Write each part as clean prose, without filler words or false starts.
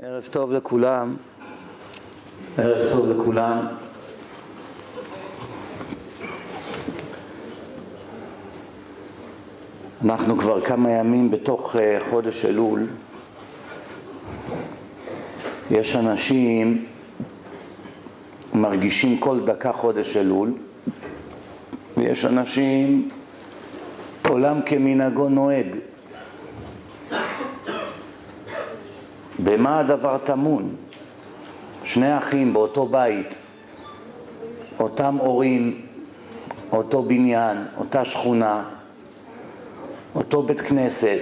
ערב טוב לכולם. ערב טוב לכולם. אנחנו כבר כמה ימים בתוך חודש אלול. יש אנשים מרגישים כל דקה חודש אלול, ויש אנשים עולם כמנהגו נוהג. במה הדבר טמון? שני אחים באותו בית, אותם הורים, אותו בניין, אותה שכונה, אותו בית כנסת.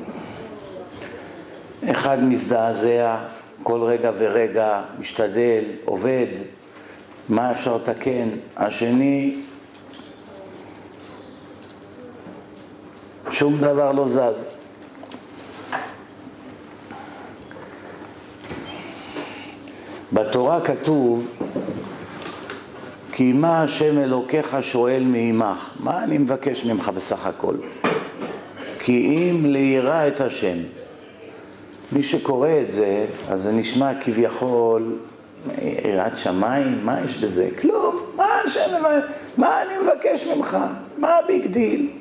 אחד מזדעזע כל רגע ורגע, משתדל, עובד, מה אפשר לתקן? השני שום דבר לא זז. בתורה כתוב, כי מה השם אלוקיך שואל מעמך? מה אני מבקש ממך בסך הכל? כי אם ליראה את השם. מי שקורא את זה, אז זה נשמע כביכול, יראת שמיים, מה יש בזה? כלום, מה אני מבקש ממך? מה הביג דיל?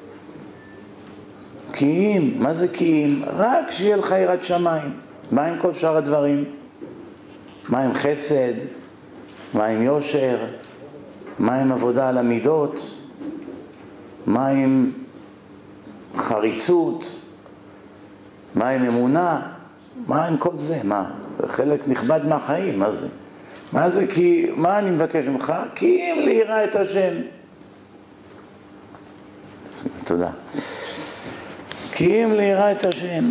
כי אם, מה זה כי אם? רק שיהיה לך יראת שמיים. מה עם כל שאר הדברים? מה עם חסד? מה עם יושר? מה עם עבודה על המידות? מה עם חריצות? מה עם אמונה? מה עם כל זה? מה? זה חלק נכבד מהחיים, מה זה? מה זה כי, מה אני מבקש ממך? כי אם ליראה את השם. תודה. כי אם ליראה את השם.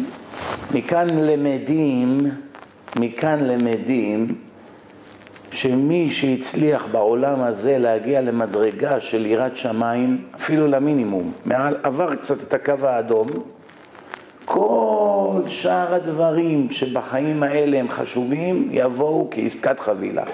מכאן למדים שמי שהצליח בעולם הזה להגיע למדרגה של יראת שמיים, אפילו למינימום, עבר קצת את הקו האדום, כל שאר הדברים שבחיים האלה הם חשובים יבואו כעסקת חבילה.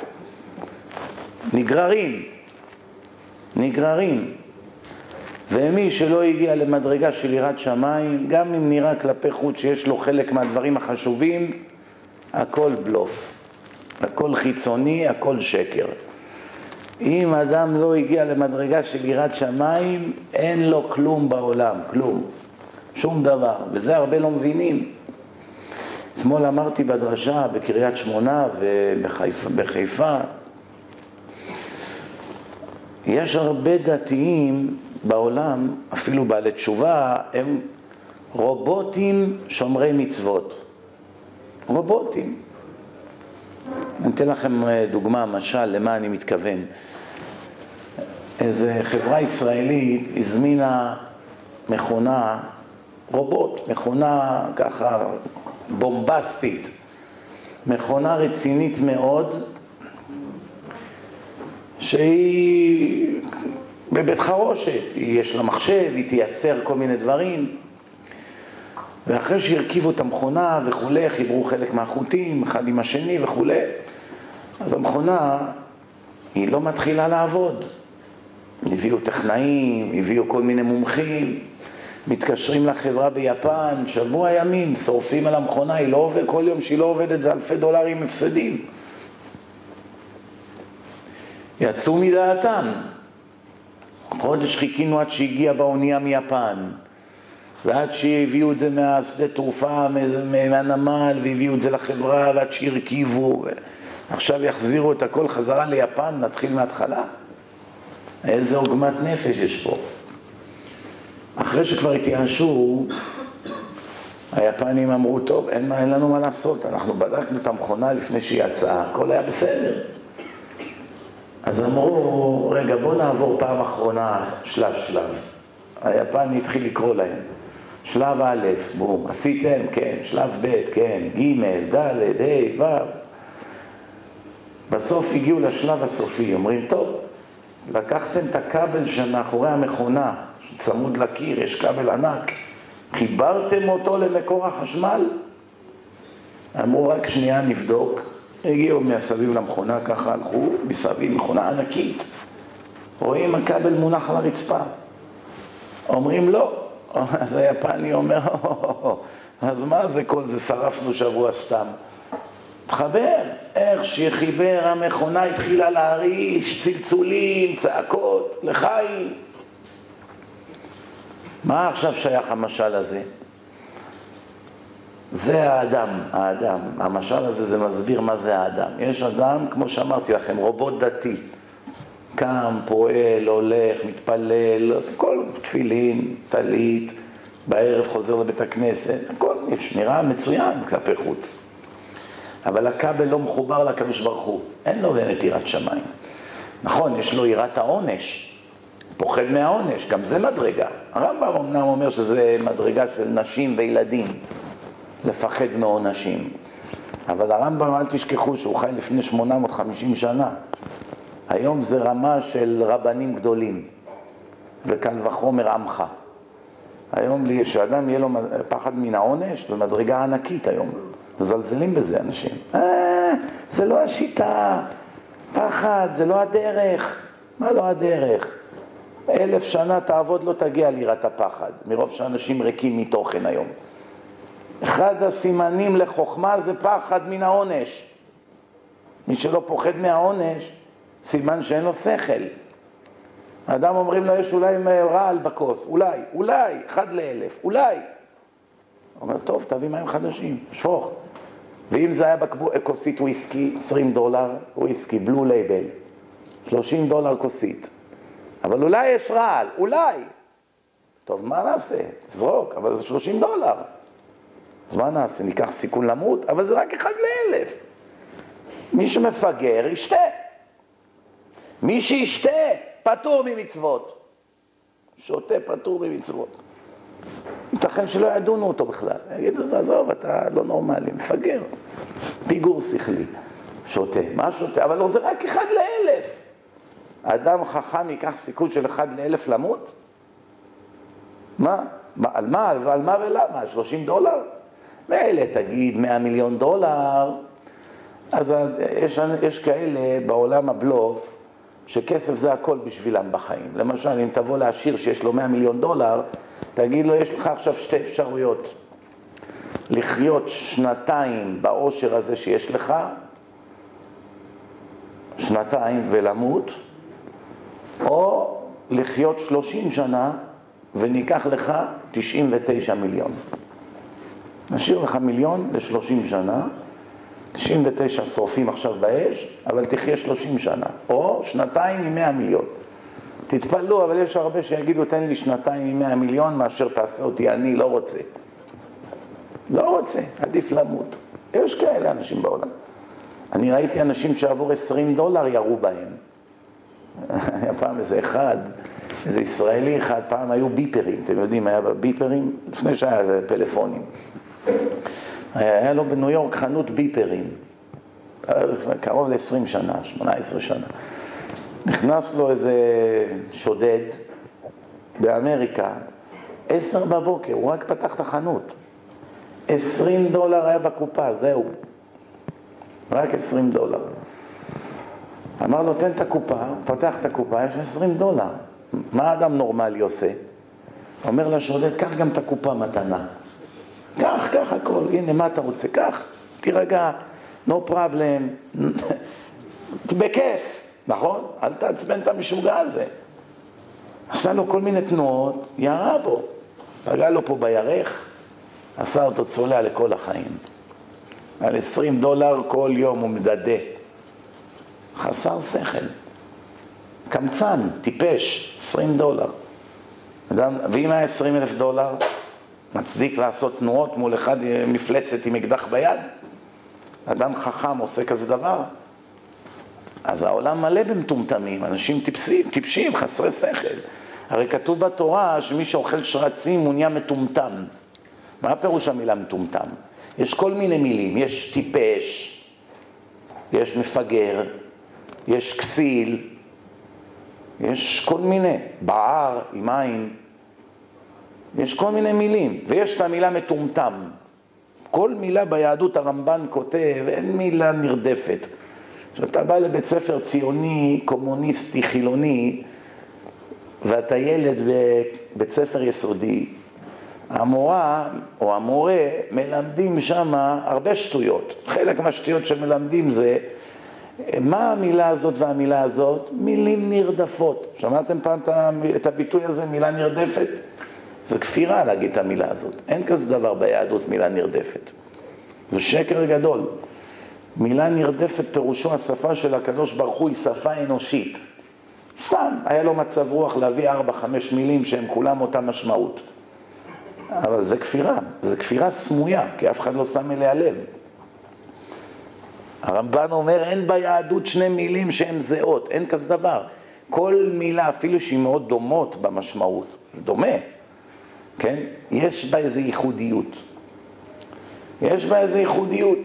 נגררים. ומי שלא הגיע למדרגה של יראת שמיים, גם אם נראה כלפי חוץ שיש לו חלק מהדברים החשובים, הכל בלוף, הכל חיצוני, הכל שקר. אם אדם לא הגיע למדרגה של יראת שמיים, אין לו כלום בעולם, כלום, שום דבר, וזה הרבה לא מבינים. אתמול אמרתי בדרשה בקריית שמונה ובחיפה, יש הרבה דתיים בעולם, אפילו בעלי תשובה, הם רובוטים שומרי מצוות. רובוטים. אני אתן לכם דוגמה, משל, למה אני מתכוון. איזו חברה ישראלית הזמינה מכונה, רובוט, מכונה ככה בומבסטית, מכונה רצינית מאוד, שהיא בבית חרושת, יש לה מחשב, היא תייצר כל מיני דברים, ואחרי שהרכיבו את המכונה וכו', חיברו חלק מהחוטים, אחד עם השני וכו', אז המכונה היא לא מתחילה לעבוד. הביאו טכנאים, הביאו כל מיני מומחים, מתקשרים לחברה ביפן, שבוע ימים, שורפים על המכונה, היא לא עובדת, כל יום שהיא לא עובדת זה $1,000 הפסדים. יצאו מדעתם. חודש חיכינו עד שהגיע באונייה מיפן, ועד שהביאו את זה מהשדה תעופה, מהנמל, והביאו את זה לחברה, ועד שהרכיבו, עכשיו יחזירו את הכל חזרה ליפן, נתחיל מההתחלה. איזה עוגמת נפש יש פה. אחרי שכבר התייאשו, היפנים אמרו, טוב, אין לנו מה לעשות, אנחנו בדקנו את המכונה לפני שהיא יצאה, הכל היה בסדר. אז אמרו, רגע, בוא נעבור פעם אחרונה שלב. היפן התחיל לקרוא להם. שלב א', בום, עשיתם? כן. שלב ב', כן. ג', ד', ה', ו'. בסוף הגיעו לשלב הסופי, אומרים, טוב, לקחתם את הכבל שמאחורי המכונה, צמוד לקיר, יש כבל ענק, חיברתם אותו למקור החשמל? אמרו, רק שנייה נבדוק. הגיעו מהסביב למכונה, ככה הלכו, מסביב מכונה ענקית. רואים הכבל מונח על הרצפה. אומרים לא. אז היפני אומר, אז מה זה כל זה, שרפנו שבוע סתם. תחבר, איך שחיבר המכונה התחילה להרעיש, צלצולים, צעקות, לחיים. מה עכשיו שייך המשל הזה? זה האדם, המשל הזה זה מסביר מה זה האדם. יש אדם, כמו שאמרתי לכם, רובוט דתי. קם, פועל, הולך, מתפלל, כל תפילין, טלית, בערב חוזר לבית הכנסת, הכל נראה מצוין כלפי חוץ. אבל הכבל לא מחובר לקדוש ברוך הוא, אין לו באמת יראת שמיים. נכון, יש לו יראת העונש, פוחד מהעונש, גם זה מדרגה. הרמב"ם אמנם אומר שזה מדרגה של נשים וילדים, לפחד מעונשים. אבל הרמב"ם, אל תשכחו שהוא חי לפני 850 שנה. היום זה רמה של רבנים גדולים, וקל וחומר עמך. היום שאדם יהיה לו פחד מן העונש, זה מדרגה ענקית היום. מזלזלים בזה אנשים. זה לא השיטה, פחד, זה לא הדרך. מה לא הדרך? 1000 שנה תעבוד לא תגיע ליראת הפחד, מרוב שאנשים ריקים מתוכן היום. אחד הסימנים לחוכמה זה פחד מן העונש. מי שלא פוחד מהעונש, סימן שאין לו שכל. האדם אומרים לו, יש אולי רעל בכוס, אולי, 1 ל-1000, אולי. הוא אומר, טוב, תביא מים חדשים, שפוך. ואם זה היה כוסית וויסקי, $20, וויסקי, בלו לייבל, $30 כוסית. אבל אולי יש רעל, אולי. טוב, מה נעשה? תזרוק, אבל זה $30. אז מה נעשה? ניקח סיכון למות, אבל זה רק 1 ל-1000. מי שמפגר, ישתה. מי שישתה, פטור ממצוות. שותה פטור ממצוות. ייתכן שלא ידונו אותו בכלל. יגידו, עזוב, אתה לא נורמלי, מפגר. פיגור שכלי. שותה. מה שותה? אבל זה רק 1 ל-1000. האדם חכם ייקח סיכון של 1 ל-1000 למות? מה? על מה ולמה? $30? ואלה תגיד $100 מיליון. אז יש כאלה בעולם הבלוף, שכסף זה הכל בשבילם בחיים. למשל, אם תבוא לעשיר שיש לו $100 מיליון, תגיד לו, יש לך עכשיו 2 אפשרויות. לחיות 2 בעושר הזה שיש לך, 2 ולמות, או לחיות 30 שנה וניקח לך 99 מיליון. נשאיר לך 1,000,000 ל-30 שנה, 99 שורפים עכשיו באש, אבל תחיה 30 שנה, או 2 עם 100 מיליון. תתפלו, אבל יש הרבה שיגידו, תן לי 2 עם 100 מיליון, מאשר תעשה אותי, אני לא רוצה. לא רוצה, עדיף למות. יש כאלה אנשים בעולם. אני ראיתי אנשים שעבור $20 ירו בהם. היה פעם איזה ישראלי אחד, פעם היו ביפרים, אתם יודעים, היה ביפרים, לפני שהיה פלאפונים. היה לו בניו יורק חנות ביפרים, קרוב ל-20 שנה, 18 שנה. נכנס לו איזה שודד באמריקה, 10 בבוקר, הוא רק פתח את החנות. $20 היה בקופה, זהו. רק $20. אמר לו, תן את הקופה, פתח את הקופה, יש $20. מה האדם נורמלי עושה? אומר לשודד, קח גם את הקופה מתנה. קח הכל, הנה מה אתה רוצה, קח, תירגע, no problem, בכיף, נכון? אל תעצבן את המשוגע הזה. עשה לו כל מיני תנועות, ירה בו, פגע לו פה בירך, עשה אותו צולע לכל החיים. על $20 כל יום הוא מדדה. חסר שכל. קמצן, טיפש, $20. ואם היה $20,000, מצדיק לעשות תנועות מול אחד מפלצת עם אקדח ביד? אדם חכם עושה כזה דבר? אז העולם מלא במטומטמים, אנשים טיפשים, חסרי שכל. הרי כתוב בתורה שמי שאוכל שרצים הוא נהיה מטומטם. מה הפירוש המילה מטומטם? יש כל מיני מילים, יש טיפש, יש מפגר, יש כסיל, יש כל מיני, בער עם עין, יש כל מיני מילים, ויש את המילה מטומטם. כל מילה ביהדות הרמב"ן כותב, אין מילה נרדפת. כשאתה בא לבית ספר ציוני, קומוניסטי, חילוני, ואתה ילד בבית ספר יסודי, המורה או המורה מלמדים שם הרבה שטויות. חלק מהשטויות שמלמדים זה, מה המילה הזאת והמילה הזאת? מילים נרדפות. שמעתם פעם את הביטוי הזה, מילה נרדפת? זה כפירה להגיד את המילה הזאת. אין כזה דבר ביהדות מילה נרדפת. זה שקר גדול. מילה נרדפת פירושו השפה של הקדוש ברוך הוא היא שפה אנושית. סתם, היה לו מצב רוח להביא 4-5 מילים שהם כולם אותה משמעות. אבל זה כפירה, זה כפירה סמויה, כי אף אחד לא שם אליה לב. הרמב"ן אומר, אין ביהדות 2 מילים שהן זהות, אין כזה דבר. כל מילה, אפילו שהיא מאוד דומות במשמעות, זה דומה, כן? יש בה איזו ייחודיות. יש בה איזו ייחודיות.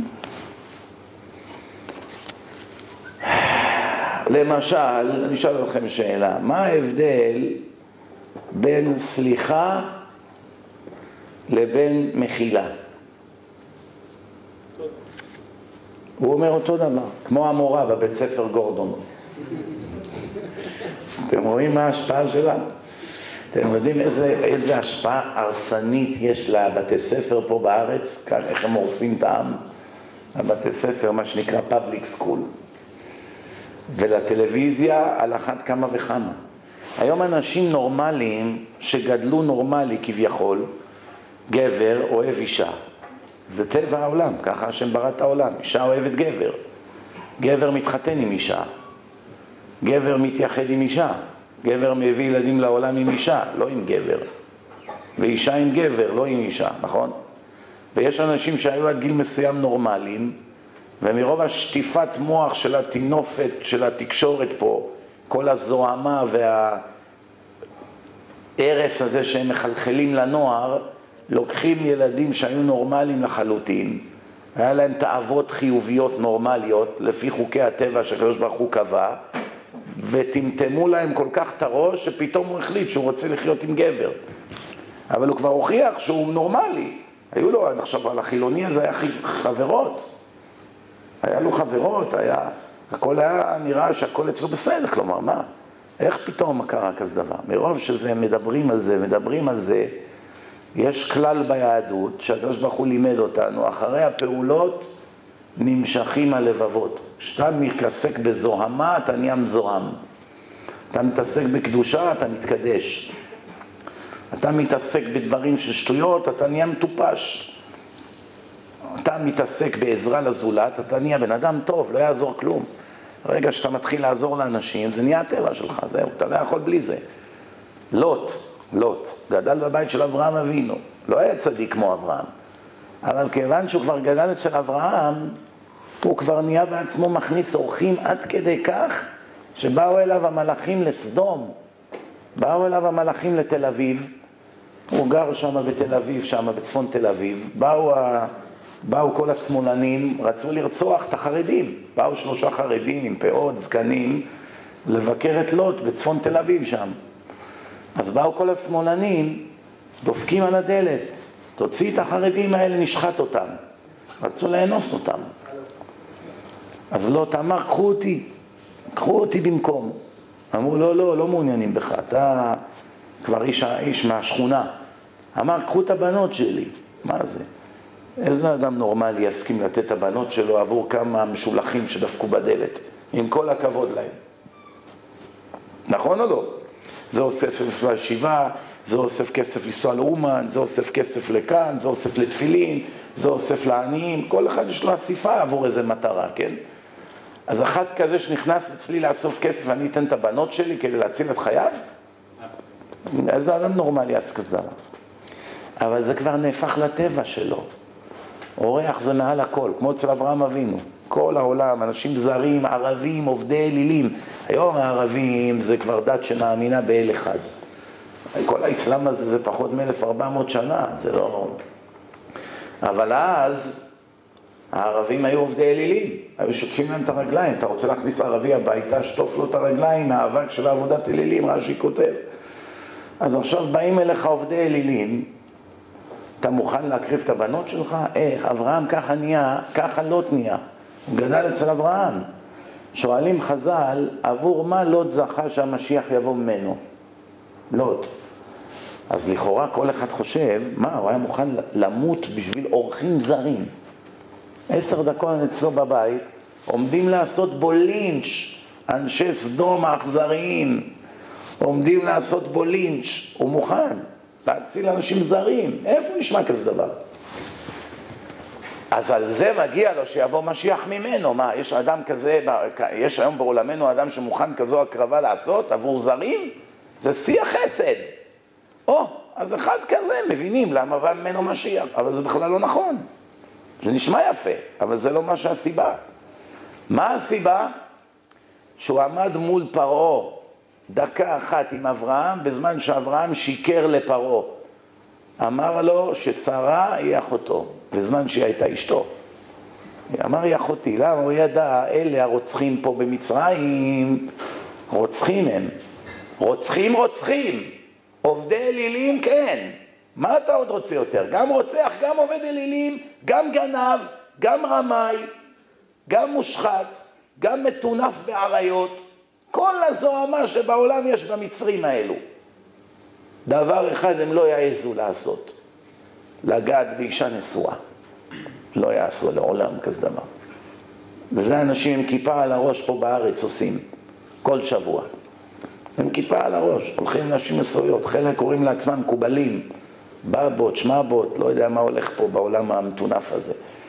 למשל, אני אשאל אתכם שאלה, מה ההבדל בין סליחה לבין מחילה? הוא אומר אותו דבר, כמו המורה בבית ספר גורדון. אתם רואים מה ההשפעה שלה? אתם יודעים איזה השפעה הרסנית יש לבתי ספר פה בארץ? איך הם הורסים את העם? הבתי ספר, מה שנקרא public school. ולטלוויזיה על אחת כמה וכמה. היום אנשים נורמליים שגדלו נורמלי כביכול, גבר אוהב אישה. זה טבע העולם, ככה השם ברא את העולם. אישה אוהבת גבר. גבר מתחתן עם אישה. גבר מתייחד עם אישה. גבר מביא ילדים לעולם עם אישה, לא עם גבר. ואישה עם גבר, לא עם אישה, נכון? ויש אנשים שהיו עד גיל מסוים נורמליים, ומרוב השטיפת מוח של התינופת, של התקשורת פה, כל הזוהמה והערס הזה שהם מחלחלים לנוער, לוקחים ילדים שהיו נורמליים לחלוטין, היה להם תאוות חיוביות נורמליות, לפי חוקי הטבע שהקדוש ברוך הוא קבע, וטמטמו להם כל כך את הראש, שפתאום הוא החליט שהוא רוצה לחיות עם גבר. אבל הוא כבר הוכיח שהוא נורמלי. היו לו, עכשיו על החילוני הזה היה חברות. היה לו חברות, הכל היה נראה שהכל אצלו בסדר, כלומר, מה? איך פתאום קרה כזה דבר? מרוב שזה מדברים על זה, יש כלל ביהדות שהקדוש ברוך הוא לימד אותנו, אחרי הפעולות נמשכים הלבבות. כשאתה מתעסק בזוהמה, אתה נהיה מזוהם. אתה מתעסק בקדושה, אתה מתקדש. אתה מתעסק בדברים של שטויות, אתה נהיה מטופש. אתה מתעסק בעזרה לזולת, אתה נהיה בן אדם טוב, לא יעזור כלום. ברגע שאתה מתחיל לעזור לאנשים, זה נהיה הטבע שלך, זהו, אתה לא יכול בלי זה. לוט, גדל בבית של אברהם אבינו, לא היה צדיק כמו אברהם. אבל כיוון שהוא כבר גדל אצל אברהם, הוא כבר נהיה בעצמו מכניס אורחים עד כדי כך, שבאו אליו המלאכים לסדום, באו אליו המלאכים לתל אביב, הוא גר שם בתל אביב, שם בצפון תל אביב, באו כל השמאלנים, רצו לרצוח את החרדים, באו 3 חרדים עם פאות, זקנים, לבקר את לוט בצפון תל אביב שם. אז באו כל השמאלנים, דופקים על הדלת, תוציא את החרדים האלה, נשחט אותם. רצו לאנוס אותם. אז לוט אמר, קחו אותי במקום. אמרו, לא מעוניינים בך, אתה כבר איש מהשכונה. אמר, קחו את הבנות שלי. מה זה? איזה אדם נורמלי יסכים לתת את הבנות שלו עבור כמה משולחים שדפקו בדלת, עם כל הכבוד להם. נכון או לא? זה אוסף לנסוע לישיבה, זה אוסף כסף לנסוע לאומן, זה אוסף כסף לכאן, זה אוסף לתפילין, זה אוסף לעניים, כל אחד יש לו אסיפה עבור איזה מטרה, כן? אז אחד כזה שנכנס אצלי לאסוף כסף ואני אתן את הבנות שלי כדי להציל את חייו? איזה אדם נורמלי יעשה כזה דבר. אבל זה כבר נהפך לטבע שלו. אורח זה מעל הכל, כמו אצל אברהם אבינו. כל העולם, אנשים זרים, ערבים, עובדי אלילים. היום הערבים זה כבר דת שמאמינה באל אחד. כל האסלאם הזה זה פחות מ-1400 שנה, זה לא... אבל אז הערבים היו עובדי אלילים, היו שוטפים להם את הרגליים. אתה רוצה להכניס ערבי הביתה, שטוף לו את הרגליים מהאבק של עבודת אלילים, רש"י כותב. אז עכשיו באים אליך עובדי אלילים, אתה מוכן להקריב את הבנות שלך? איך? אברהם ככה נהיה, ככה לוט נהיה. הוא גדל אצל אברהם. שואלים חז"ל, עבור מה לוט זכה שהמשיח יבוא ממנו? לוט. אז לכאורה כל אחד חושב, מה, הוא היה מוכן למות בשביל אורחים זרים. 10 דקות אצלו בבית, עומדים לעשות בו לינץ', אנשי סדום האכזריים, עומדים לעשות בו לינץ', הוא מוכן להציל אנשים זרים. איפה נשמע כזה דבר? אז על זה מגיע לו שיבוא משיח ממנו. מה, יש אדם כזה, יש היום בעולמנו אדם שמוכן כזו הקרבה לעשות עבור זרים? זה שיא החסד. אז אחד כזה מבינים למה בא ממנו משיח, אבל זה בכלל לא נכון. זה נשמע יפה, אבל זה לא מה שהסיבה. מה הסיבה? שהוא עמד מול פרעה דקה אחת עם אברהם, בזמן שאברהם שיקר לפרעה. אמר לו ששרה היא אחותו, בזמן שהיא הייתה אשתו. אמר היא אחותי, למה? הוא ידע, אלה הרוצחים פה במצרים, רוצחים הם. רוצחים. עובדי אלילים, כן. מה אתה עוד רוצה יותר? גם רוצח, גם עובד אלילים, גם גנב, גם רמאי, גם מושחת, גם מטונף בעריות. כל הזוהמה שבעולם יש במצרים האלו. דבר אחד הם לא יעזו לעשות. לגעת באישה נשואה. לא יעשו לעולם כזה דבר. וזה אנשים עם כיפה על הראש פה בארץ עושים. כל שבוע. הם כיפה על הראש, הולכים נשים נשואות, חלק קוראים לעצמם מקובלים, בבות, שמבות, לא יודע מה הולך פה בעולם המטונף הזה.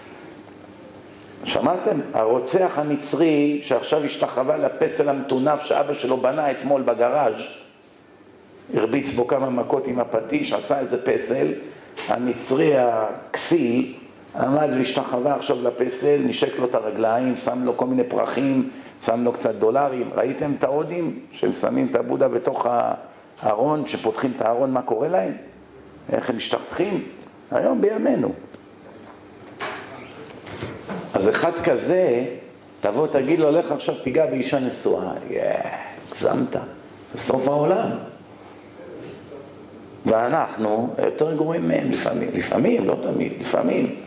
שמעתם? הרוצח המצרי שעכשיו השתחווה לפסל המטונף שאבא שלו בנה אתמול בגראז', הרביץ בו כמה מכות עם הפטיש, עשה איזה פסל, המצרי הכסיל עמד והשתחווה עכשיו לפסל, נשק לו את הרגליים, שם לו כל מיני פרחים, שם לו קצת דולרים. ראיתם את ההודים שהם שמים את הבודה בתוך הארון, שפותחים את הארון, מה קורה להם? איך הם משתחתכים? היום בימינו. אז אחד כזה, תבוא תגיד לו, לך עכשיו תיגע באישה נשואה. הגזמת, זה סוף העולם. ואנחנו יותר גרועים מהם לפעמים, לא תמיד, לפעמים.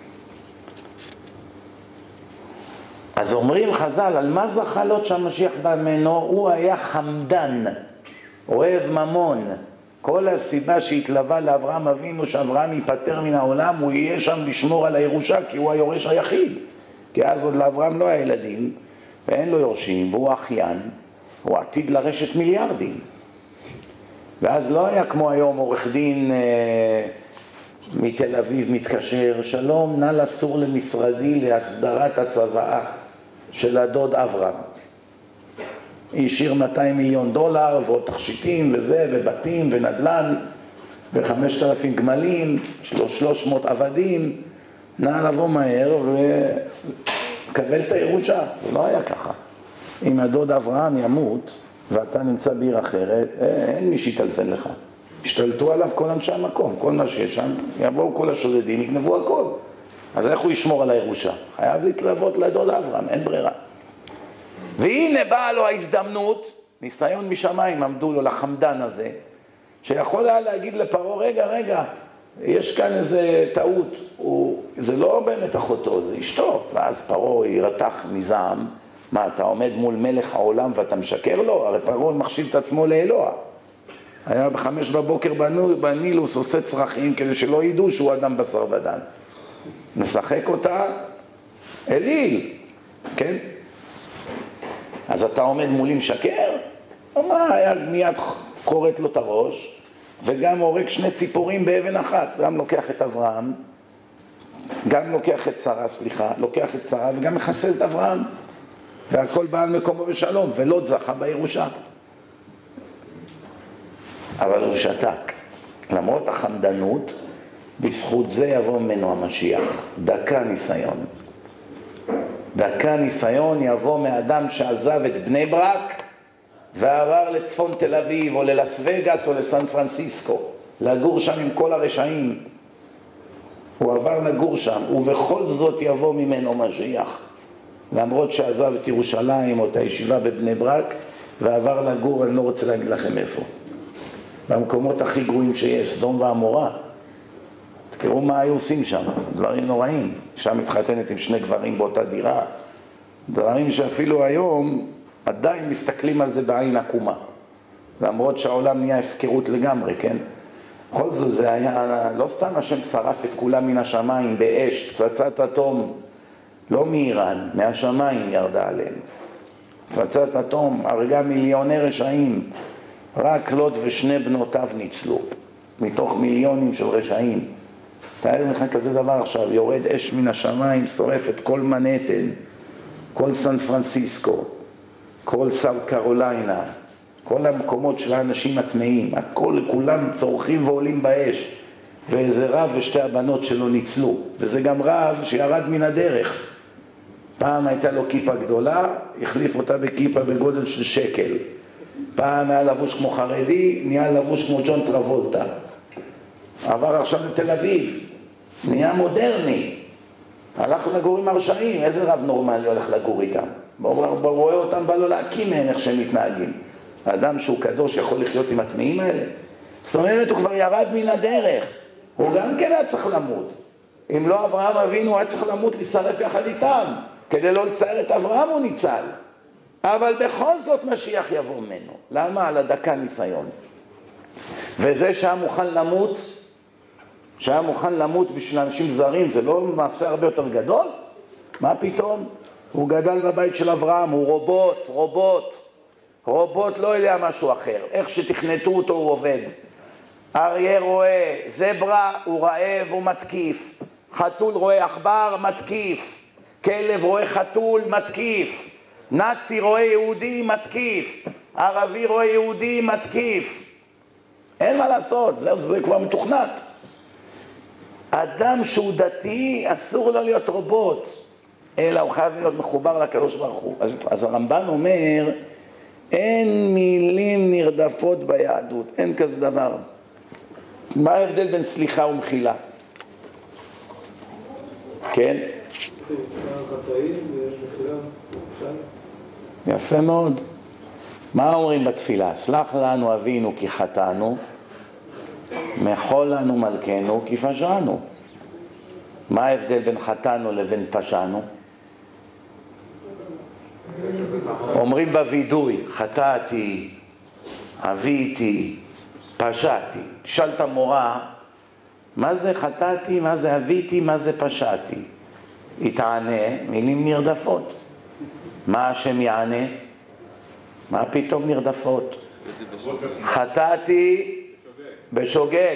אז אומרים חז"ל, על מה זחלות שהמשיח בא ממנו? הוא היה חמדן, אוהב ממון. כל הסיבה שהתלווה לאברהם אבינו, שאברהם ייפטר מן העולם, הוא יהיה שם לשמור על הירושה, כי הוא היורש היחיד. כי אז עוד לאברהם לא היה ילדים, ואין לו יורשים, והוא אחיין, הוא עתיד לרשת מיליארדים. ואז לא היה כמו היום עורך דין מתל אביב מתקשר, שלום, נא לסור למשרדי להסדרת הצוואה של הדוד אברהם. השאיר $200 מיליון ועוד תכשיטים וזה, ובתים ונדל"ן, ו5,000 גמלים, 300 עבדים. נא לבוא מהר וקבל את הירושה. זה לא היה ככה. אם הדוד אברהם ימות ואתה נמצא בעיר אחרת, אין מי שיטלפן לך. השתלטו עליו כל אנשי המקום, כל מה שיש שם, יבואו כל השודדים, יגנבו הכל. אז איך הוא ישמור על הירושה? חייב להתלוות לדוד אברהם, אין ברירה. והנה באה לו ההזדמנות, ניסיון משמיים עמדו לו לחמדן הזה, שיכול היה להגיד לפרעה, רגע, יש כאן איזה טעות, זה לא באמת אחותו, זה אשתו. ואז פרעה ירתח מזעם, מה, אתה עומד מול מלך העולם ואתה משקר לו? הרי פרעה מחשיב את עצמו לאלוה. היה ב5 בבוקר בנילוס עושה צרכים כדי שלא ידעו שהוא אדם בשר ודם. משחק אותה אליל, כן? אז אתה עומד מולי משקר? מה, היה מיד קוראת לו את הראש, וגם הורג 2 ציפורים באבן אחת. גם לוקח את אברהם, גם לוקח את שרה, לוקח את שרה וגם מחסל את אברהם. והכל בא על מקומו בשלום, ולא זכה בירושה. אבל הוא שתק. למרות החמדנות, בזכות זה יבוא ממנו המשיח. דקה ניסיון יבוא מאדם שעזב את בני ברק, ועבר לצפון תל אביב, או ללס וגאס, או לסן פרנסיסקו, לגור שם עם כל הרשעים. הוא עבר לגור שם, ובכל זאת יבוא ממנו משיח. למרות שעזב את ירושלים או את הישיבה בבני ברק, ועבר לגור, אני לא רוצה להגיד לכם איפה. במקומות הכי גרועים שיש, סדום ועמורה. תראו מה היו עושים שם, דברים נוראים. שם מתחתנת עם 2 גברים באותה דירה. דברים שאפילו היום עדיין מסתכלים על זה בעין עקומה. למרות שהעולם נהיה הפקרות לגמרי, כן? בכל זאת זה היה, לא סתם השם שרף את כולם מן השמיים באש, פצצת אטום, לא מאיראן, מהשמיים ירדה עליהם. פצצת אטום, הרגה מיליוני רשעים, רק לוט ושני בנותיו ניצלו, מתוך מיליונים של רשעים. תאר לך כזה דבר עכשיו, יורד אש מן השמיים, שורף את כל מנהטן, כל סן פרנסיסקו, כל סאוט קרוליינה, כל המקומות של האנשים הטמאים, הכל, כולם צורכים ועולים באש. ואיזה רב ושתי הבנות שלו ניצלו, וזה גם רב שירד מן הדרך. פעם הייתה לו כיפה גדולה, החליף אותה בכיפה בגודל של שקל. פעם היה לבוש כמו חרדי, נהיה לבוש כמו ג'ון טרבולטה. עבר עכשיו לתל אביב, נהיה מודרני. הלך לגור עם הרשעים, איזה רב נורמלי הולך לגור איתם? רואה אותם, בא לו להקים מהם איך שהם מתנהגים. האדם שהוא קדוש יכול לחיות עם הטמאים האלה? זאת אומרת, הוא כבר ירד מן הדרך. הוא גם כן היה צריך למות. אם לא אברהם אבינו, היה צריך למות להישרף יחד איתם. כדי לא לצייר את אברהם הוא ניצל. אבל בכל זאת משיח יבוא ממנו. למה? על הדקה ניסיון. וזה שהיה מוכן למות בשביל אנשים זרים, זה לא מעשה הרבה יותר גדול? מה פתאום? הוא גדל בבית של אברהם, הוא רובוט לא יודע משהו אחר. איך שתכנתו אותו הוא עובד. אריה רואה זברה, הוא רעב, הוא מתקיף. חתול רואה עכבר, מתקיף. כלב רואה חתול, מתקיף. נאצי רואה יהודי, מתקיף. ערבי רואה יהודי, מתקיף. אין מה לעשות, זה כבר מתוכנת. אדם שהוא דתי, אסור לו להיות רובוט, אלא הוא חייב להיות מחובר לקדוש ברוך הוא. אז הרמב"ן אומר, אין מילים נרדפות ביהדות, אין כזה דבר. מה ההבדל בין סליחה ומחילה? כן? יפה מאוד. מה אומרים בתפילה? סלח לנו אבינו כי חטאנו, מחול לנו מלכנו כי פשענו. מה ההבדל בין חטאנו לבין פשענו? אומרים בווידוי, חטאתי, אביתי, פשעתי. תשאל את המורה, מה זה חטאתי, מה זה אביתי, מה זה פשעתי? היא תענה, מילים נרדפות. מה השם יענה? מה פתאום נרדפות? חטאתי בשוגג,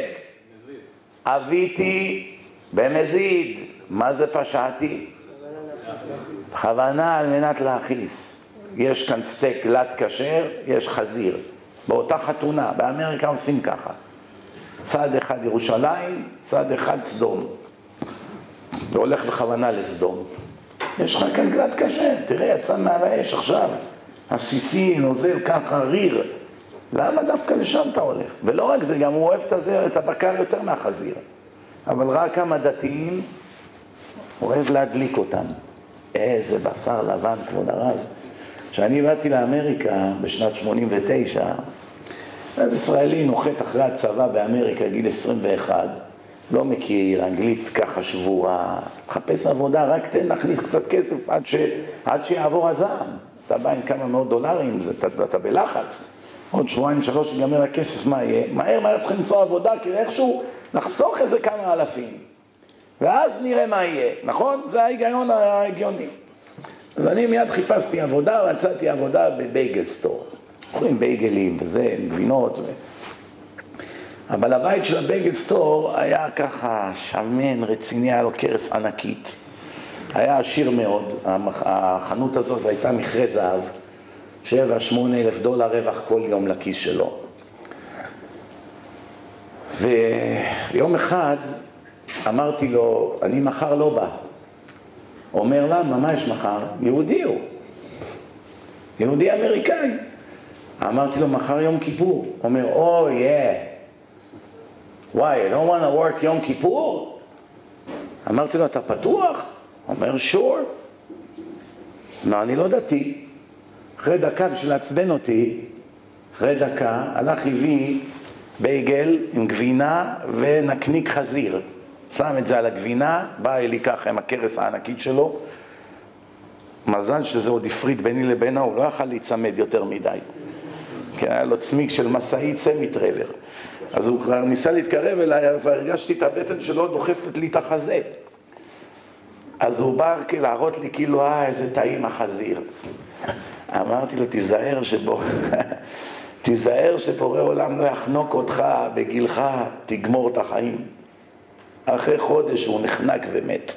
אביתי במזיד. מה זה פשעתי? בכוונה על מנת להכעיס. יש כאן סטייק לט כשר, יש חזיר. באותה חתונה, באמריקה עושים ככה. צד אחד ירושלים, צד אחד סדום. והולך בכוונה לסדום. יש לך כאן גלת כשר, תראה, יצא מעל האש עכשיו. הסיסי נוזל ככה ריר. למה דווקא לשם אתה הולך? ולא רק זה, גם הוא אוהב את הבקר יותר מהחזיר. אבל רק כמה דתיים, הוא אוהב להדליק אותם. איזה בשר לבן, כבוד הרב. כשאני באתי לאמריקה בשנת 89, אז ישראלי נוחת אחרי הצבא באמריקה, גיל 21, לא מכיר, אנגלית ככה שבורה, מחפש עבודה, רק תן להכניס קצת כסף עד שיעבור הזעם. אתה בא עם כמה מאות דולרים, אתה בלחץ. עוד שבועיים, שלוש, ייגמר הכסף, מה יהיה? מהר צריך למצוא עבודה, כי איכשהו נחסוך איזה כמה אלפים. ואז נראה מה יהיה, נכון? זה ההיגיון ההגיוני. אז אני מיד חיפשתי עבודה, רצאתי עבודה בבייגל סטור. אוכלים בייגלים וזה, גבינות. אבל הבית של הבייגל סטור היה ככה שמן, רציני, היה לו קרס ענקית. היה עשיר מאוד, החנות הזאת הייתה מכרה זהב, 7-8 אלף דולר רווח כל יום לכיס שלו. ויום אחד אמרתי לו, אני מחר לא בא. אומר למה, מה יש מחר? יהודי הוא. יהודי אמריקאי. אמרתי לו, מחר יום כיפור. אומר, oh yeah. Why, I don't want to work יום כיפור? אמרתי לו, אתה פתוח? אומר, sure. לא, אני לא דתי. אחרי דקה, בשביל להצבן אותי, אחרי דקה, הלך הביא בייגל עם גבינה ונקניק חזיר. שם את זה על הגבינה, בא אלי ככה עם הקרס הענקית שלו. מזל שזה עוד הפריד ביני לבינה, הוא לא יכל להיצמד יותר מדי. כי היה לו צמיג של מסעית סמי טריילר. אז הוא כבר ניסה להתקרב אליי, והרגשתי את הבטן שלו דוחפת לי את החזה. אז הוא בא להראות לי כאילו, איזה טעים החזיר. אמרתי לו, תיזהר שבורא עולם לא יחנוק אותך בגילך, תגמור את החיים. אחרי חודש הוא נחנק ומת.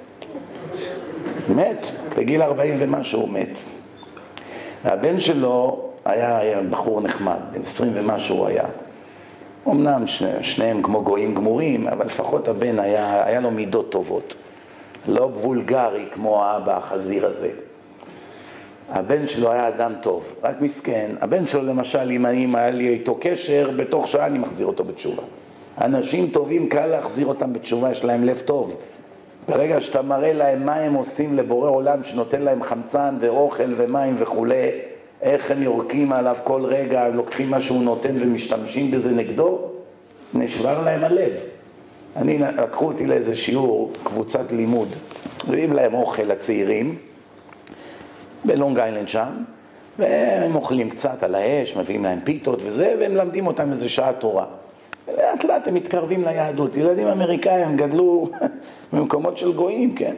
מת, בגיל 40 ומשהו הוא מת. והבן שלו היה בחור נחמד, בן 20 ומשהו הוא היה. אמנם שניהם כמו גויים גמורים, אבל לפחות הבן היה לו מידות טובות. לא וולגרי כמו האבא החזיר הזה. הבן שלו היה אדם טוב, רק מסכן. הבן שלו למשל, אם היה לי איתו קשר, בתוך שעה אני מחזיר אותו בתשובה. אנשים טובים קל להחזיר אותם בתשובה, יש להם לב טוב. ברגע שאתה מראה להם מה הם עושים לבורא עולם, שנותן להם חמצן ואוכל ומים וכו', איך הם יורקים עליו כל רגע, הם לוקחים מה שהוא נותן ומשתמשים בזה נגדו, נשבר להם הלב. לקחו אותי לאיזה שיעור, קבוצת לימוד, מביאים להם אוכל לצעירים, בלונג איילנד שם, והם אוכלים קצת על האש, מביאים להם פיתות וזה, והם למדים אותם איזה שעה תורה. ולאט לאט הם מתקרבים ליהדות. ילדים אמריקאים גדלו במקומות של גויים, כן?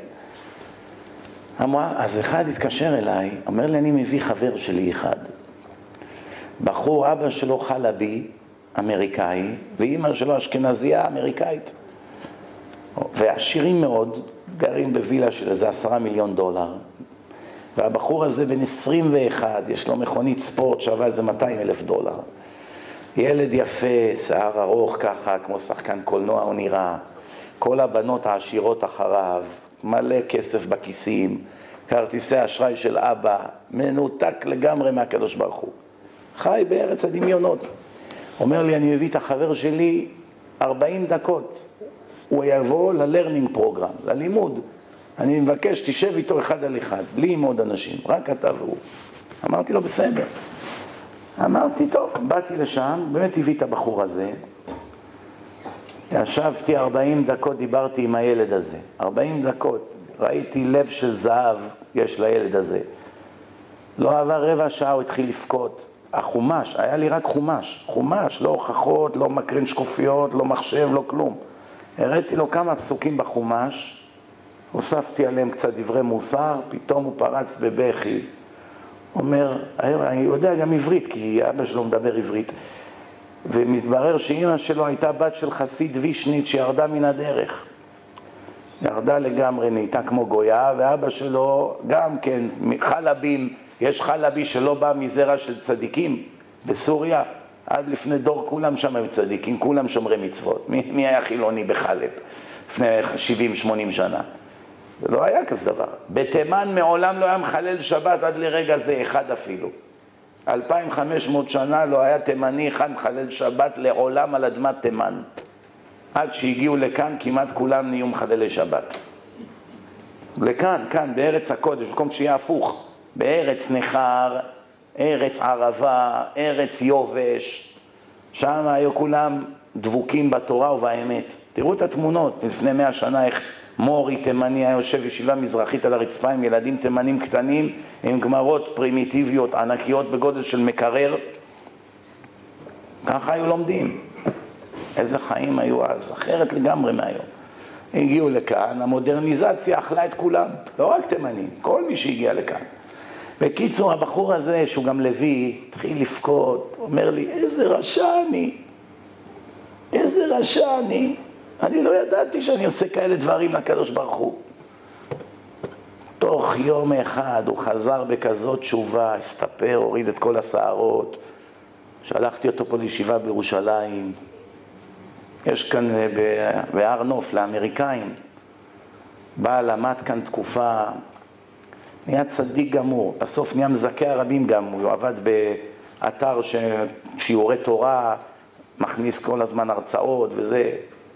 אז אחד התקשר אליי, אומר לי, אני מביא חבר שלי אחד. בחור, אבא שלו חלבי, אמריקאי, ואמא שלו אשכנזייה אמריקאית. ועשירים מאוד, גרים בווילה של איזה $10 מיליון. והבחור הזה בן 21, יש לו מכונית ספורט שווה איזה $200,000. ילד יפה, שיער ארוך ככה, כמו שחקן קולנוע הוא נראה. כל הבנות העשירות אחריו, מלא כסף בכיסים, כרטיסי אשראי של אבא, מנותק לגמרי מהקדוש ברוך הוא. חי בארץ הדמיונות. אומר לי, אני מביא את החבר שלי 40 דקות. הוא יבוא ללרנינג פרוגרם, ללימוד. אני מבקש, תשב איתו אחד על אחד, בלי עם עוד אנשים, רק אתה והוא. אמרתי לו, בסדר. אמרתי, טוב, באתי לשם, באמת הביא את הבחור הזה. ישבתי 40 דקות, דיברתי עם הילד הזה. 40 דקות, ראיתי לב של זהב יש לילד הזה. לא עבר רבע שעה, הוא התחיל לפקוט. החומש, היה לי רק חומש, לא הוכחות, לא מקרין שקופיות, לא מחשב, לא כלום. הראיתי לו כמה פסוקים בחומש, הוספתי עליהם קצת דברי מוסר, פתאום הוא פרץ בבכי. אומר, אני יודע גם עברית, כי אבא שלו מדבר עברית. ומתברר שאמא שלו הייתה בת של חסיד וישנית שירדה מן הדרך. ירדה לגמרי, נהייתה כמו גויה, ואבא שלו גם כן, חלבים, יש חלבי שלא בא מזרע של צדיקים בסוריה. עד לפני דור כולם שם הם צדיקים, כולם שומרי מצוות. מי היה חילוני בחלב? לפני 70-80 שנה. זה לא היה כזה דבר. בתימן מעולם לא היה מחלל שבת עד לרגע זה אחד אפילו. 2500 שנה לא היה תימני אחד מחלל שבת לעולם על אדמת תימן. עד שהגיעו לכאן כמעט כולם נהיו מחללי שבת. לכאן, כאן, בארץ הקודש, במקום שיהיה הפוך. בארץ נחר, ארץ ערבה, ארץ יובש. שם היו כולם דבוקים בתורה ובאמת. תראו את התמונות, לפני 100 שנה איך מורי תימני היה יושב ישיבה מזרחית על הרצפה עם ילדים תימנים קטנים, עם גמרות פרימיטיביות ענקיות בגודל של מקרר. ככה היו לומדים. איזה חיים היו אז, אחרת לגמרי מהיום. הגיעו לכאן, המודרניזציה אכלה את כולם, לא רק תימנים, כל מי שהגיע לכאן. בקיצור, הבחור הזה, שהוא גם לוי, התחיל לפקוד, אומר לי, איזה רשע אני. אני לא ידעתי שאני עושה כאלה דברים לקדוש ברוך הוא. תוך יום אחד הוא חזר בכזאת תשובה, הסתפר, הוריד את כל השערות. שלחתי אותו פה לישיבה בירושלים. יש כאן בהר נוף לאמריקאים. בא, למד כאן תקופה, נהיה צדיק גמור. בסוף נהיה מזכה הרבים גם, הוא עבד באתר שיעורי תורה, מכניס כל הזמן הרצאות וזה.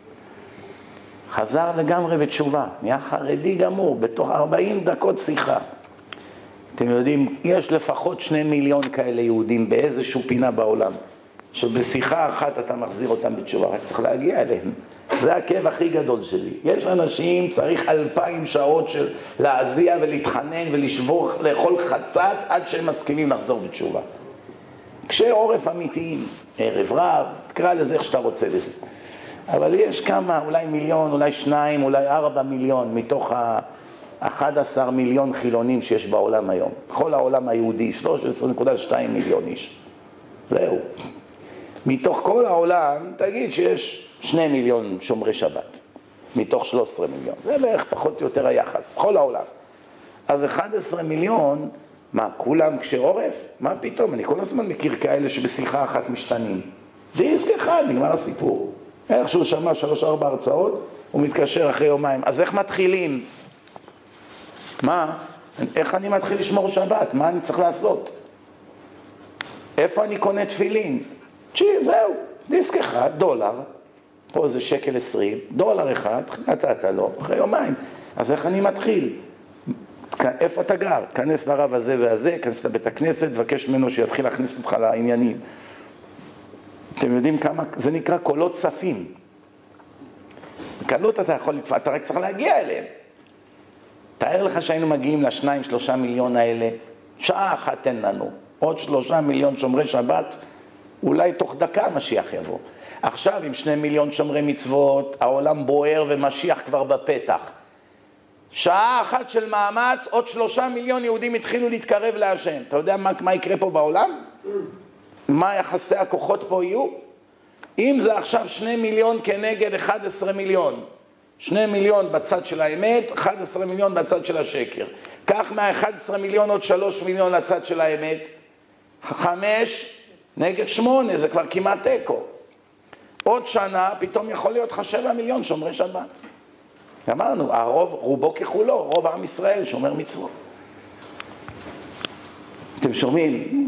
חזר לגמרי בתשובה, נהיה חרדי גמור, בתוך 40 דקות שיחה. אתם יודעים, יש לפחות 2 מיליון כאלה יהודים באיזשהו פינה בעולם, שבשיחה אחת אתה מחזיר אותם בתשובה, רק צריך להגיע אליהם. זה הכאב הכי גדול שלי. יש אנשים, צריך 2000 שעות של להזיע ולהתחנן ולשבור, לאכול חצץ עד שהם מסכימים לחזור בתשובה. קשי עורף אמיתיים, ערב רב, תקרא לזה איך שאתה רוצה לזה. אבל יש כמה, אולי מיליון, אולי 2, אולי 4 מיליון מתוך 11 מיליון חילונים שיש בעולם היום. בכל העולם היהודי, 13.2 מיליון איש. זהו. מתוך כל העולם, תגיד שיש 2 מיליון שומרי שבת. מתוך 13 מיליון. זה בערך פחות או יותר היחס, בכל העולם. אז 11 מיליון, מה, כולם קשי עורף? מה פתאום? אני כל הזמן מכיר כאלה שבשיחה אחת משתנים. דיסק אחד, נגמר הסיפור. איך שהוא שמע 3-4 הרצאות, הוא מתקשר אחרי יומיים. אז איך מתחילים? מה? איך אני מתחיל לשמור שבת? מה אני צריך לעשות? איפה אני קונה תפילין? זהו, דיסק אחד, $1, פה זה $1.20, $1 נתת לו, אחרי יומיים. אז איך אני מתחיל? איפה אתה גר? כנס לרב הזה והזה, כנס לבית הכנסת, תבקש ממנו שיתחיל להכניס אותך לעניינים. אתם יודעים כמה? זה נקרא קולות צפים. קלות אתה יכול לתפוע, אתה רק צריך להגיע אליהם. תאר לך שהיינו מגיעים ל2-3 מיליון האלה, שעה אחת תן לנו, עוד 3 מיליון שומרי שבת, אולי תוך דקה משיח יבוא. עכשיו עם 2 מיליון שומרי מצוות, העולם בוער ומשיח כבר בפתח. שעה אחת של מאמץ, עוד 3 מיליון יהודים התחילו להתקרב להשם. אתה יודע מה יקרה פה בעולם? מה יחסי הכוחות פה יהיו? אם זה עכשיו 2 מיליון כנגד 11 מיליון, 2 מיליון בצד של האמת, 11 מיליון בצד של השקר. כך מה-11 מיליון עוד 3 מיליון לצד של האמת, 5 נגד 8, זה כבר כמעט תיקו. עוד שנה פתאום יכול להיות 7 מיליון שומרי שבת. אמרנו, הרוב, רובו ככולו, רוב עם ישראל שומר מצוות. אתם שומעים?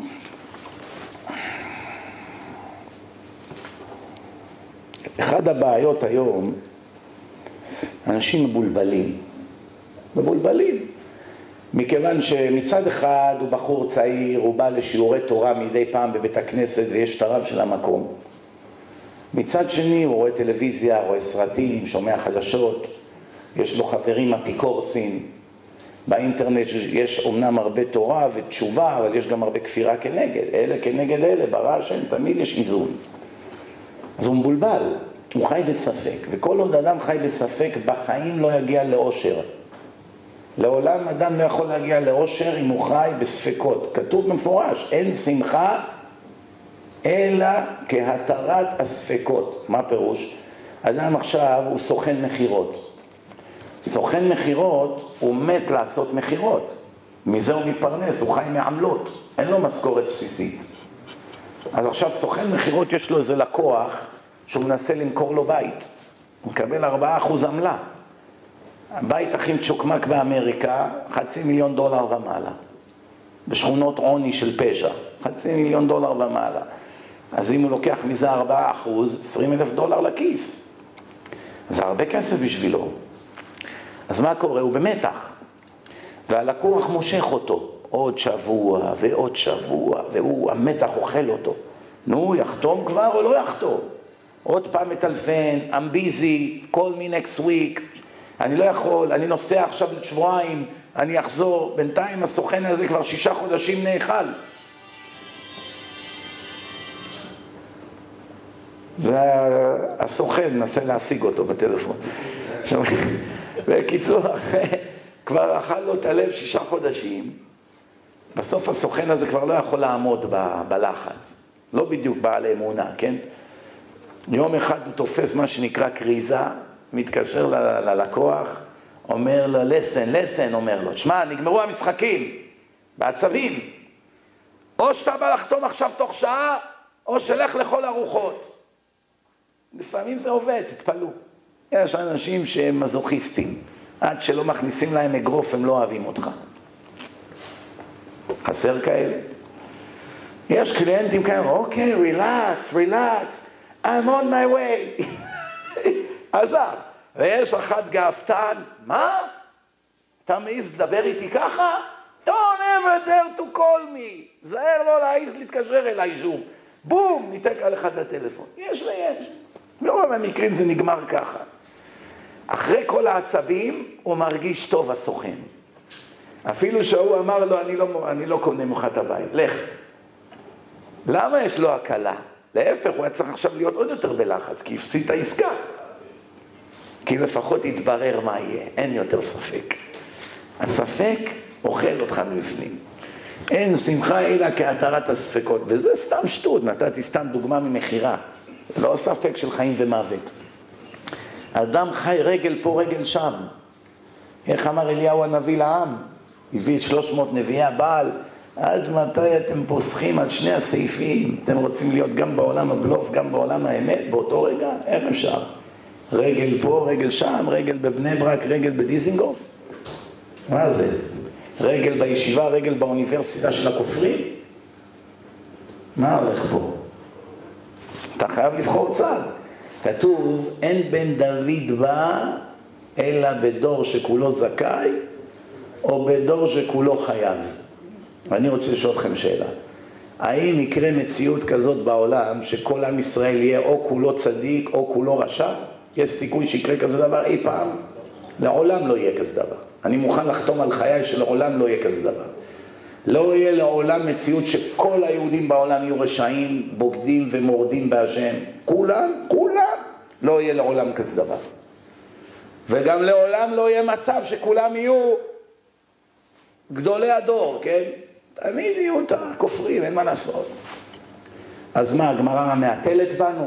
אחד הבעיות היום, אנשים מבולבלים, מכיוון שמצד אחד הוא בחור צעיר, הוא בא לשיעורי תורה מדי פעם בבית הכנסת ויש את הרב של המקום. מצד שני הוא רואה טלוויזיה, רואה סרטים, שומע חדשות, יש לו חברים אפיקורסים, באינטרנט יש אומנם הרבה תורה ותשובה, אבל יש גם הרבה כפירה כנגד, אלה כנגד אלה, ברא השם, תמיד יש איזון. אז הוא מבולבל, הוא חי בספק, וכל עוד אדם חי בספק, בחיים לא יגיע לאושר. לעולם אדם לא יכול להגיע לאושר אם הוא חי בספקות. כתוב במפורש, אין שמחה אלא כהתרת הספקות. מה פירוש? אדם עכשיו הוא סוכן מחירות. סוכן מחירות הוא מת לעשות מחירות. מזה הוא מתפרנס, הוא חי מעמלות, אין לו משכורת בסיסית. אז עכשיו סוכן מחירות יש לו איזה לקוח שהוא מנסה למכור לו בית. הוא מקבל 4% עמלה. הבית הכי מצ'וקמק באמריקה, $500,000 ומעלה. בשכונות עוני של פשע, $500,000 ומעלה. אז אם הוא לוקח מזה 4%, $20,000 לכיס. זה הרבה כסף בשבילו. אז מה קורה? הוא במתח. והלקוח מושך אותו. עוד שבוע ועוד שבוע, המתח אוכל אותו. נו, יחתום כבר או לא יחתום? עוד פעם מטלפן, I'm busy, call me next week. אני לא יכול, אני נוסע עכשיו לשבועיים, אני אחזור. בינתיים הסוכן הזה כבר 6 חודשים נאכל. זה הסוכן, נסה להשיג אותו בטלפון. בקיצור, כבר אכל לו את הלב 6 חודשים. בסוף הסוכן הזה כבר לא יכול לעמוד בלחץ. לא בדיוק בעל אמונה, כן? יום אחד הוא תופס מה שנקרא קריזה, מתקשר ללקוח, אומר לו, listen, אומר לו, שמע, נגמרו המשחקים, בעצבים. או שאתה בא לחתום עכשיו תוך שעה, או שלך לכל הרוחות. לפעמים זה עובד, תתפלו. יש אנשים שהם מזוכיסטים. עד שלא מכניסים להם אגרוף, הם לא אוהבים אותך. חסר כאלה. יש קליינטים כאלה, אוקיי, relax, I'm on my way. עזב. ויש אחד גאוותן, מה? אתה מעיז לדבר איתי ככה? Don't ever dare to call me. זהר לא להעיז להתקשר אליי שוב. בום, ניתק עליך את הטלפון. יש ויש. ברוב המקרים זה נגמר ככה. אחרי כל העצבים הוא מרגיש טוב הסוכן. אפילו שהוא אמר לו, אני לא קונה ממך את הבית, לך. למה יש לו הקלה? להפך, הוא היה צריך עכשיו להיות עוד יותר בלחץ, כי הפסיד את העסקה. כי לפחות יתברר מה יהיה, אין יותר ספק. הספק אוכל אותך מבפנים. אין שמחה אלא כהתרת הספקות, וזה סתם שטות, נתתי סתם דוגמה ממחירה. לא ספק של חיים ומוות. אדם חי רגל פה רגל שם. איך אמר אליהו הנביא לעם? הביא את 300 נביאי הבעל. עד מתי אתם פוסחים על שני הסעיפים? אתם רוצים להיות גם בעולם הבלוף, גם בעולם האמת, באותו רגע? איך אפשר? רגל פה, רגל שם, רגל בבני ברק, רגל בדיזינגוף? מה זה? רגל בישיבה, רגל באוניברסיטה של הכופרים? מה הולך פה? אתה חייב לבחור צד. כתוב, אין בן דוד בא אלא בדור שכולו זכאי, או בדור שכולו חייב. ואני רוצה לשאול אתכם שאלה. האם יקרה מציאות כזאת בעולם, שכל עם ישראל יהיה או כולו צדיק או כולו רשע? יש סיכוי שיקרה כזה דבר אי פעם? לעולם לא יהיה כזה דבר. אני מוכן לחתום על חיי שלעולם לא יהיה כזה דבר. לא יהיה לעולם מציאות שכל היהודים בעולם יהיו רשעים, בוגדים ומורדים בהשם. כולם, לא יהיה לעולם כזה דבר. וגם לעולם לא יהיה מצב שכולם יהיו גדולי הדור, כן? תמיד יהיו את הכופרים, אין מה לעשות. אז מה, הגמרא מעטלת בנו?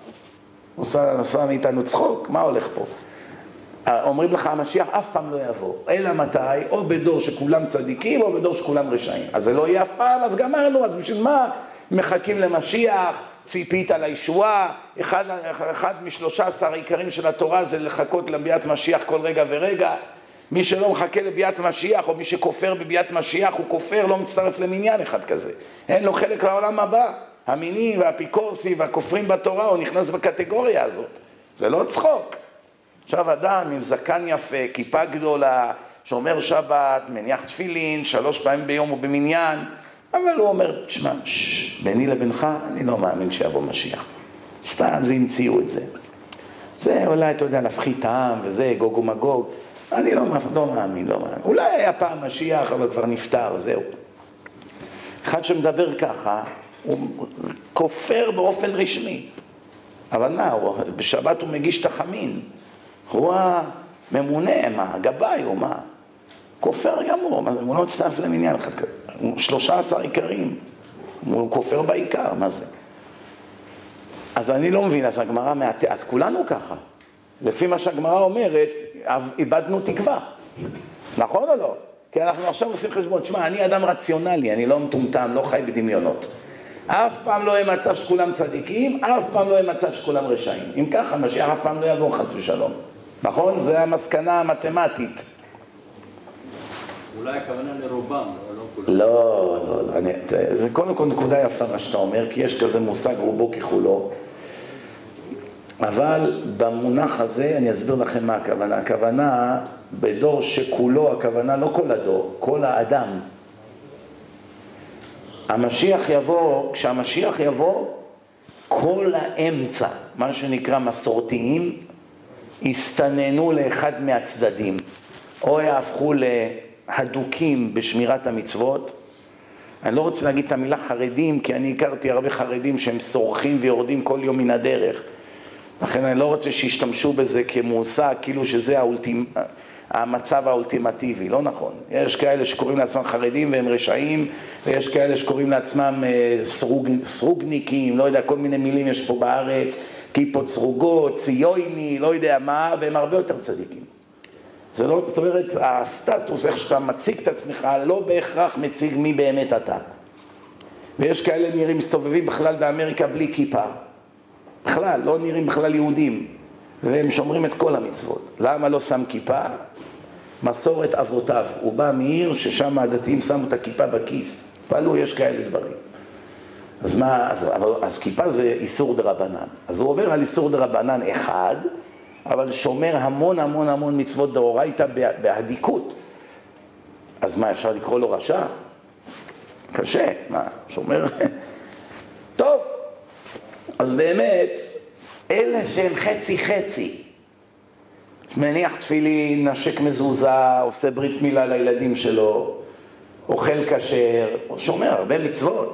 עושה מאיתנו צחוק? מה הולך פה? אומרים לך, המשיח אף פעם לא יבוא. אלא מתי? או בדור שכולם צדיקים, או בדור שכולם רשעים. אז זה לא יהיה אף פעם, אז גמרנו, אז בשביל מה מחכים למשיח? ציפית לישועה? אחד מ13 העיקרים של התורה זה לחכות לביאת משיח כל רגע ורגע. מי שלא מחכה לביאת משיח, או מי שכופר בביאת משיח, הוא כופר, לא מצטרף למניין אחד כזה. אין לו חלק לעולם הבא. המינים והאפיקורסים והכופרים בתורה, הוא נכנס בקטגוריה הזאת. זה לא צחוק. עכשיו אדם עם זקן יפה, כיפה גדולה, שומר שבת, מניח תפילין, 3 פעמים ביום הוא במניין, אבל הוא אומר, תשמע, ביני לבינך, אני לא מאמין שיבוא משיח. סתם, זה המציאו את זה. זה אולי, אתה יודע, להפחית העם, וזה, גוג ומגוג. אני לא מאמין. אולי היה פעם משיח, אבל כבר נפטר, זהו. אחד שמדבר ככה, הוא כופר באופן רשמי. אבל מה, בשבת הוא מגיש תחמין. הוא הממונה, מה, הגבאי הוא מה? כופר גמור, הוא לא מצטרף למניין אחד כזה. 13 עיקרים, הוא כופר בעיקר, מה זה? אז אני לא מבין, אז הגמרא אז כולנו ככה. לפי מה שהגמרא אומרת, איבדנו תקווה. נכון או לא? כי אנחנו עכשיו עושים חשבון, תשמע, אני אדם רציונלי, אני לא מטומטם, לא חי בדמיונות. אף פעם לא יהיה מצב שכולם צדיקים, אף פעם לא יהיה מצב שכולם רשעים. אם ככה, משיח אף פעם לא יבוא חס ושלום. נכון? זה המסקנה המתמטית. אולי הכוונה לרובם, לא כולם. לא. זה קודם כל נקודה יפה מה שאתה אומר, כי יש כזה מושג רובו ככולו. אבל במונח הזה אני אסביר לכם מה הכוונה. הכוונה בדור שכולו, הכוונה לא כל הדור, כל האדם. המשיח יבוא, כשהמשיח יבוא, כל האמצע, מה שנקרא מסורתיים, הסתננו לאחד מהצדדים. או יהפכו להדוקים בשמירת המצוות. אני לא רוצה להגיד את המילה חרדים, כי אני הכרתי הרבה חרדים שהם שורכים ויורדים כל יום מן הדרך. לכן אני לא רוצה שישתמשו בזה כמושג, כאילו שזה המצב האולטימטיבי, לא נכון. יש כאלה שקוראים לעצמם חרדים והם רשעים, ויש כאלה שקוראים לעצמם סרוגניקים, לא יודע, כל מיני מילים יש פה בארץ, כיפות סרוגות, ציויני, לא יודע מה, והם הרבה יותר צדיקים. זה לא, זאת אומרת, הסטטוס, איך שאתה מציג את עצמך, לא בהכרח מציג מי באמת אתה. ויש כאלה נראים מסתובבים בכלל באמריקה בלי כיפה. בכלל, לא נראים בכלל יהודים. והם שומרים את כל המצוות. למה לא שם כיפה? מסורת אבותיו. הוא בא מעיר ששם הדתיים שמו את הכיפה בכיס. פעלו, יש כאלה דברים. אז מה, אז כיפה זה איסור דרבנן. אז הוא עובר על איסור דרבנן אחד, אבל שומר המון מצוות דאורייתא בהדיקות. אז מה, אפשר לקרוא לו רשע? קשה, מה, שומר? טוב, אז באמת, אלה שהם חצי, מניח תפילין, נשק מזוזה, עושה ברית מילה לילדים שלו, אוכל כשר, שומר הרבה מצוות,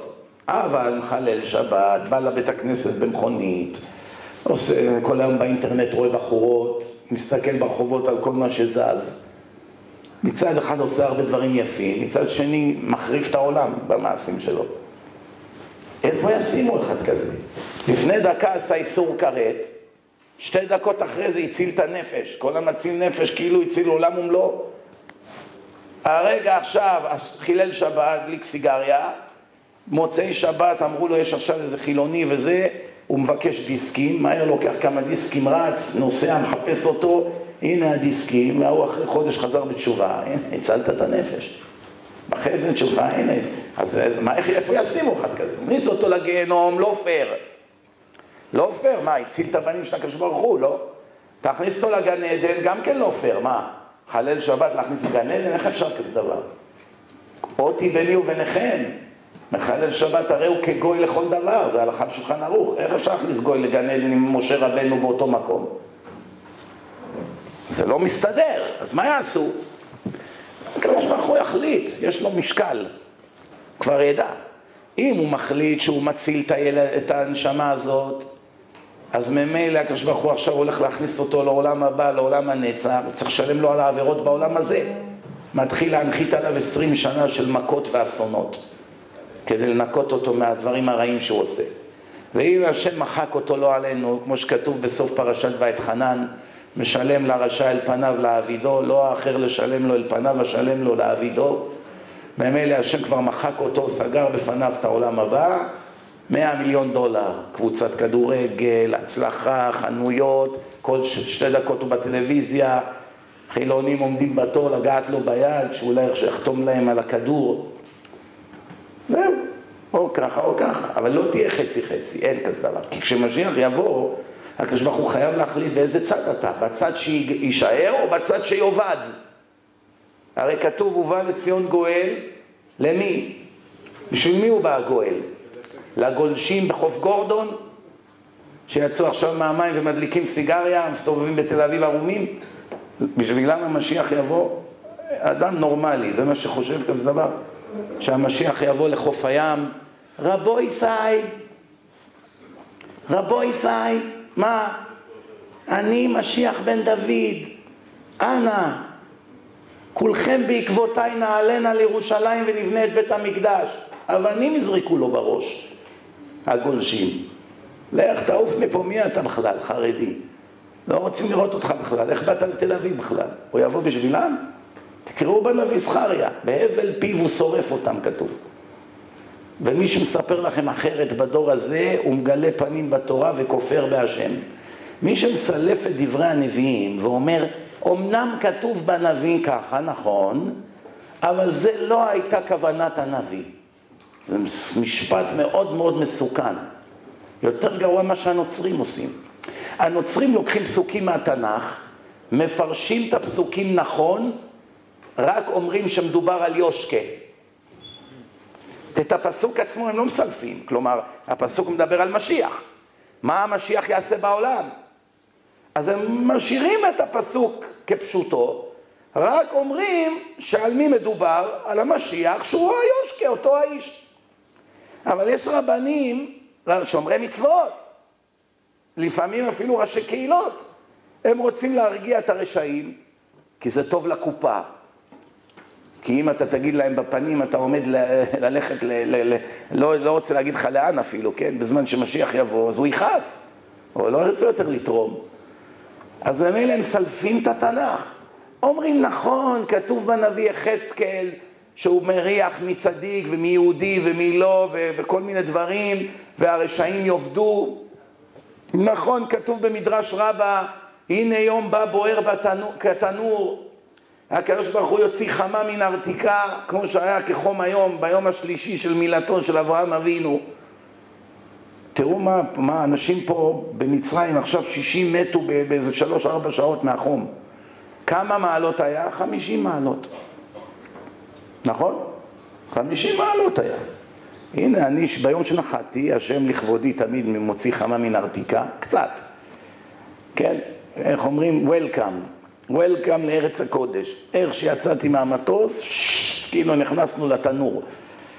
אבל מחלל שבת, בא לבית הכנסת במכונית, עושה, כל היום באינטרנט רואה בחורות, מסתכל ברחובות על כל מה שזז. מצד אחד עושה הרבה דברים יפים, מצד שני מחריף את העולם במעשים שלו. איפה ישימו אחד כזה? לפני דקה עשה איסור כרת, 2 דקות אחרי זה הציל את הנפש. כל המציל נפש כאילו הציל עולם ומלואו. הרגע עכשיו חילל שבת, דליק סיגריה, מוצאי שבת אמרו לו יש עכשיו איזה חילוני וזה, הוא מבקש דיסקים, מהר לוקח כמה דיסקים, רץ, נוסע, מחפש אותו, הנה הדיסקים, והוא אחרי חודש חזר בתשובה, הנה, הצלת את הנפש. בחסד שלך, הנה, אז איפה ישימו אחד כזה? הכניס אותו לגיהנום, לא פייר. לא פייר, מה, הציל את הבנים של הקדוש ברוך הוא, לא? תכניס אותו לגן עדן, גם כן לא פייר, מה? חלל שבת להכניס לגן עדן, איך אפשר כזה דבר? אותי ביני וביניכם, מחלל שבת הרי הוא כגוי לכל דבר, זה הלכה בשולחן ערוך, איך אפשר להכניס גוי לגן עדן עם משה רבנו באותו מקום? זה לא מסתדר, אז מה יעשו? הקדוש ברוך הוא יחליט, יש לו משקל, כבר ידע. אם הוא מחליט שהוא מציל את הנשמה הזאת, אז ממילא הקדוש ברוך הוא עכשיו הולך להכניס אותו לעולם הבא, לעולם הנצח, וצריך לשלם לו על העבירות בעולם הזה. מתחיל להנחית עליו 20 שנה של מכות ואסונות, כדי לנקות אותו מהדברים הרעים שהוא עושה. ואם השם מחק אותו לא עלינו, כמו שכתוב בסוף פרשת ואתחנן, משלם לרשע אל פניו לעבידו, לא האחר לשלם לו אל פניו, השלם לו לעבידו. ממילא השם כבר מחק אותו, סגר בפניו את העולם הבא, $100 מיליון, קבוצת כדורגל, הצלחה, חנויות, כל 2 דקות הוא בטלוויזיה, חילונים עומדים בתור לגעת לו ביד, שאולי יחתום להם על הכדור. זהו, או ככה או ככה, אבל לא תהיה חצי חצי, אין כזה דבר. כי כשמשיח יבוא, הקדוש ברוך הוא חייב להחליט באיזה צד אתה, בצד שישאר או בצד שיובד. הרי כתוב, ובא לציון גואל, למי? בשביל מי הוא בא הגואל? לגולשים בחוף גורדון, שיצאו עכשיו מהמים ומדליקים סיגריה, מסתובבים בתל אביב ערומים? בשבילם המשיח יבוא? אדם נורמלי, זה מה שחושב כזה דבר. שהמשיח יבוא לחוף הים, רבו ישי, מה? אני משיח בן דוד, אנא, כולכם בעקבותיי נעלנה לירושלים ונבנה את בית המקדש. אבנים יזרקו לו בראש, הגולשים. לך תעוף מפה, מי אתה בכלל, חרדי? לא רוצים לראות אותך בכלל, איך באת לתל אביב בכלל? הוא יבוא בשבילם? תקראו בנביא זכריה, בהבל פיו הוא שורף אותם, כתוב. ומי שמספר לכם אחרת בדור הזה, הוא מגלה פנים בתורה וכופר בהשם. מי שמסלף את דברי הנביאים ואומר, אמנם כתוב בנביא ככה, נכון, אבל זה לא הייתה כוונת הנביא. זה משפט מאוד מאוד מסוכן. יותר גרוע מה שהנוצרים עושים. הנוצרים לוקחים פסוקים מהתנ"ך, מפרשים את הפסוקים נכון, רק אומרים שמדובר על יושקה. את הפסוק עצמו הם לא מסלפים, כלומר, הפסוק מדבר על משיח. מה המשיח יעשה בעולם? אז הם משאירים את הפסוק כפשוטו, רק אומרים שעל מי מדובר? על המשיח, שהוא היושקה, אותו האיש. אבל יש רבנים, שומרי מצוות, לפעמים אפילו ראשי קהילות, הם רוצים להרגיע את הרשעים, כי זה טוב לקופה. כי אם אתה תגיד להם בפנים, אתה עומד ללכת, לא רוצה להגיד לך לאן אפילו, כן? בזמן שמשיח יבוא, אז הוא יכעס, או לא ירצה יותר לתרום. אז ממילא הם מסלפים את התנ"ך. אומרים, נכון, כתוב בנביא יחזקאל, שהוא מריח מצדיק ומיהודי ומי לא, וכל מיני דברים, והרשעים יאבדו. נכון, כתוב במדרש רבה, הנה יום בא בוער כתנור, הקדוש ברוך הוא יוציא חמה מן ארתיקה, כמו שהיה כחום היום, ביום השלישי של מילתו של אברהם אבינו. תראו מה אנשים פה במצרים, עכשיו 60 מתו באיזה 3-4 שעות מהחום. כמה מעלות היה? 50 מעלות. נכון? 50 מעלות היה. הנה, אני ביום שנחתי, השם לכבודי תמיד מוציא חמה מן ארתיקה, קצת. כן? איך אומרים? Welcome לארץ הקודש. איך שיצאתי מהמטוס, כאילו נכנסנו לתנור.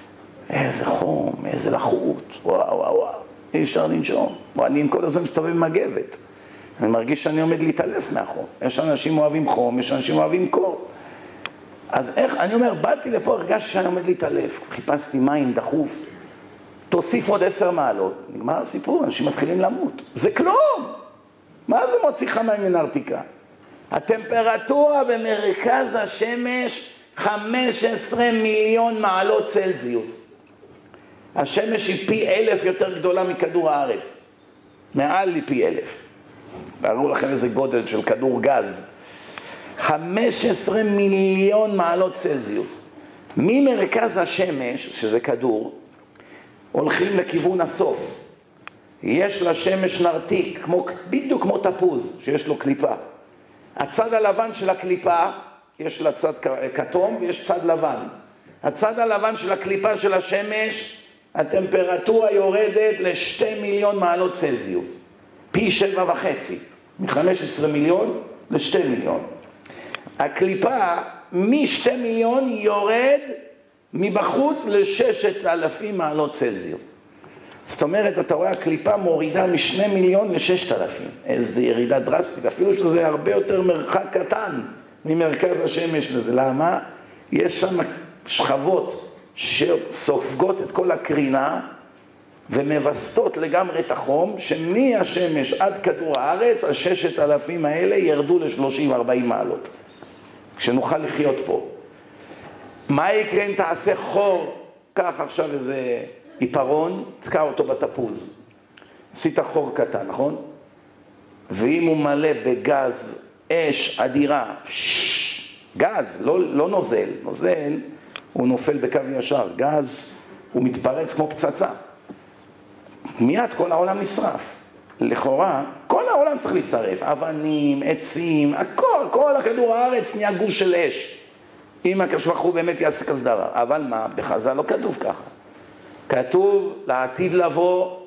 איזה חום, איזה לחות, וואו וואו וואו, אי אפשר לנשום. אני כל הזמן מסתובב עם מגבת. אני מרגיש שאני עומד להתעלף מהחום. יש אנשים אוהבים חום, יש אנשים אוהבים קור. אז איך, אני אומר, באתי לפה, הרגשתי שאני עומד להתעלף. חיפשתי מים דחוף, תוסיף עוד 10 מעלות. נגמר הסיפור, אנשים מתחילים למות. זה כלום! מה זה מוציא חמה מאנטרקטיקה? הטמפרטורה במרכז השמש 15 מיליון מעלות צלזיוס. השמש היא פי 1000 יותר גדולה מכדור הארץ. מעל לי פי 1000. תארו לכם איזה גודל של כדור גז. 15 מיליון מעלות צלזיוס. ממרכז השמש, שזה כדור, הולכים לכיוון הסוף. יש לשמש נרתיק, בדיוק כמו תפוז, שיש לו קליפה. הצד הלבן של הקליפה, יש לה צד כתום ויש צד לבן. הצד הלבן של הקליפה של השמש, הטמפרטורה יורדת ל2 מיליון מעלות צלזיוס. פי 7.5, מ-15 מיליון ל2 מיליון. הקליפה מ2 מיליון יורד מבחוץ ל6,000 מעלות צלזיוס. זאת אומרת, אתה רואה, הקליפה מורידה מ2 מיליון ל6,000. איזו ירידה דרסטית, אפילו שזה הרבה יותר מרחק קטן ממרכז השמש לזה. למה? יש שם שכבות שסופגות את כל הקרינה ומבסטות לגמרי את החום, שמהשמש עד כדור הארץ, ה6,000 האלה ירדו ל30-40 מעלות. כשנוכל לחיות פה. מה יקרה אם תעשה חור? קח עכשיו איזה עיפרון, תקע אותו בתפוז. עשית חור קטן, נכון? ואם הוא מלא בגז, אש אדירה, גז, לא נוזל. נוזל הוא נופל בקו ישר. גז הוא מתפרץ כמו פצצה. מיד כל העולם נשרף. לכאורה, כל העולם צריך לשרף. אבנים, עצים, הכל, כל הכדור הארץ נהיה גוש של אש. אם הקדוש ברוך הוא באמת יעשה כזה דבר. אבל מה? בחז"ל לא כתוב ככה. כתוב לעתיד לבוא,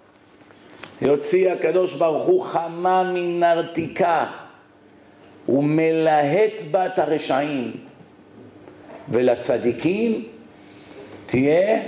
יוציא הקדוש ברוך הוא חמה מנרתיקה, ומלהט בה את הרשעים, ולצדיקים תהיה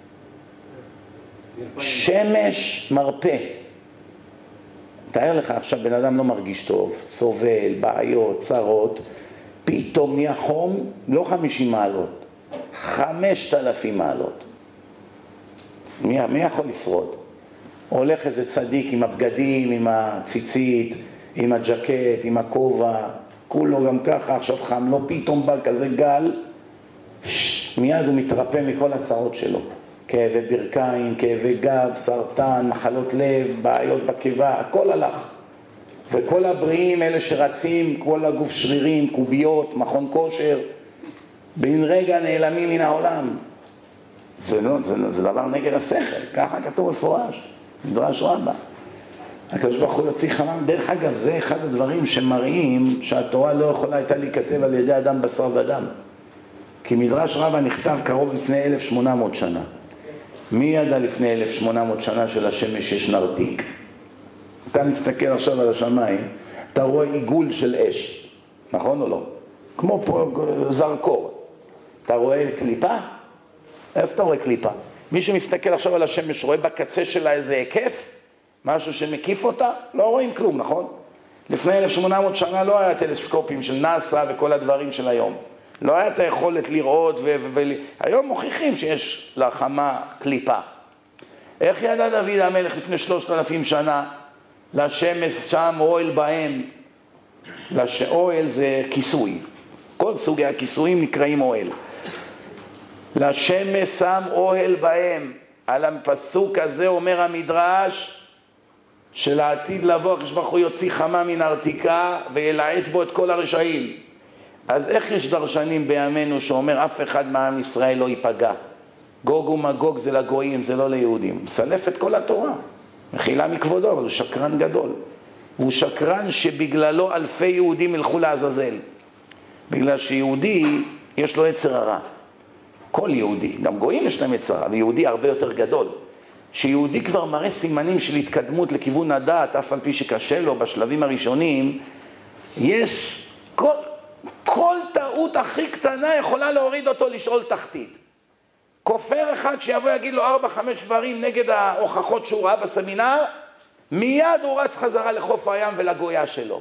שמש מרפא. תאר לך עכשיו בן אדם לא מרגיש טוב, סובל, בעיות, צרות, פתאום נהיה חום, לא 50 מעלות, 5,000 מעלות. מי יכול לשרוד? הולך איזה צדיק עם הבגדים, עם הציצית, עם הג'קט, עם הכובע, כולו גם ככה, עכשיו חם, לא פתאום בא כזה גל, מיד הוא מתרפא מכל הצרות שלו. כאבי ברכיים, כאבי גב, סרטן, מחלות לב, בעיות בקיבה, הכל הלך. וכל הבריאים, אלה שרצים, כל הגוף שרירים, קוביות, מכון כושר, בין רגע נעלמים מן העולם. זה דבר נגד השכל, ככה כתוב מפורש, מדרש רבה. הקדוש ברוך הוא יוציא חמה. דרך אגב, זה אחד הדברים שמראים שהתורה לא יכולה הייתה להיכתב על ידי אדם בשר ודם. כי מדרש רבה נכתב קרוב לפני 1800 שנה. מי ידע לפני 1800 שנה שלשמש יש נרתיק? אתה מסתכל עכשיו על השמיים, אתה רואה עיגול של אש, נכון או לא? כמו פה זרקור. אתה רואה קליפה? איפה אתה רואה קליפה? מי שמסתכל עכשיו על השמש רואה בקצה שלה איזה היקף? משהו שמקיף אותה? לא רואים כלום, נכון? לפני 1800 שנה לא היה טלסקופים של נאסא וכל הדברים של היום. לא היה את היכולת לראות היום מוכיחים שיש לחמה קליפה. איך ידע דוד המלך לפני 3,000 שנה? לשמש שם אוהל בהם. אוהל זה כיסוי. כל סוגי הכיסויים נקראים אוהל. לשמש שם אוהל בהם. על הפסוק הזה אומר המדרש שלעתיד לבוא הקדוש ברוך הוא יוציא חמה מנרתיקה וילהט בו את כל הרשעים. אז איך יש דרשנים בימינו שאומר אף אחד מעם ישראל לא ייפגע? גוג ומגוג זה לגויים, זה לא ליהודים. מסלף את כל התורה. מחילה מכבודו, אבל הוא שקרן גדול. הוא שקרן שבגללו אלפי יהודים ילכו לעזאזל. בגלל שיהודי יש לו יצר הרע. כל יהודי, גם גויים יש להם יצר הרע, ויהודי הרבה יותר גדול. שיהודי כבר מראה סימנים של התקדמות לכיוון הדעת, אף על פי שקשה לו בשלבים הראשונים, יש כל טעות הכי קטנה יכולה להוריד אותו לשאול תחתית. כופר אחד שיבוא יגיד לו 4-5 דברים נגד ההוכחות שהוא ראה בסמינר, מיד הוא רץ חזרה לחוף הים ולגויה שלו.